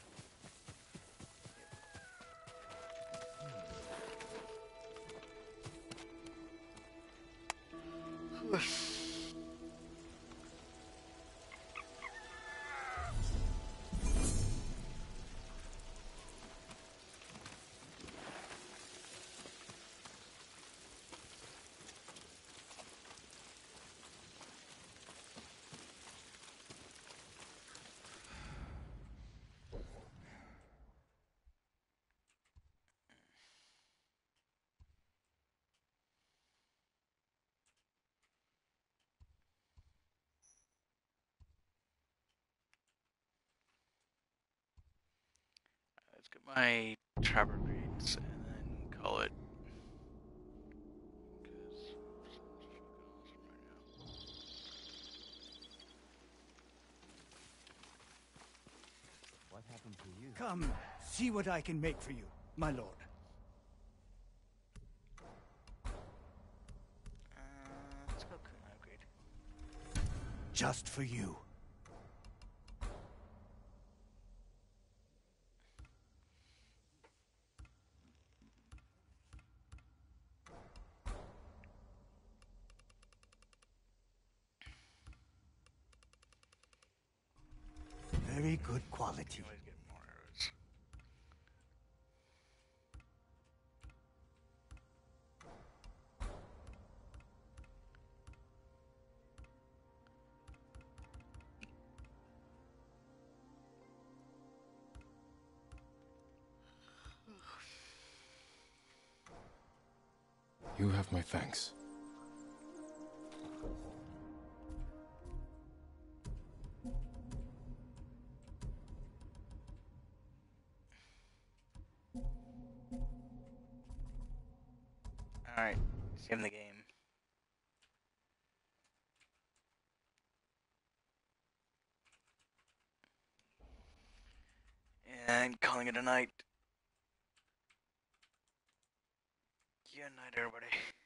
Speaker 1: Let's get my trapper grades and then call it.
Speaker 17: What happened to you? Come, see what I can make for you, my lord.
Speaker 1: Uh, let's go Kuna upgrade.
Speaker 17: Just for you. Very good quality.
Speaker 4: You have my thanks.
Speaker 1: Save the game. And calling it a night. Good night, everybody.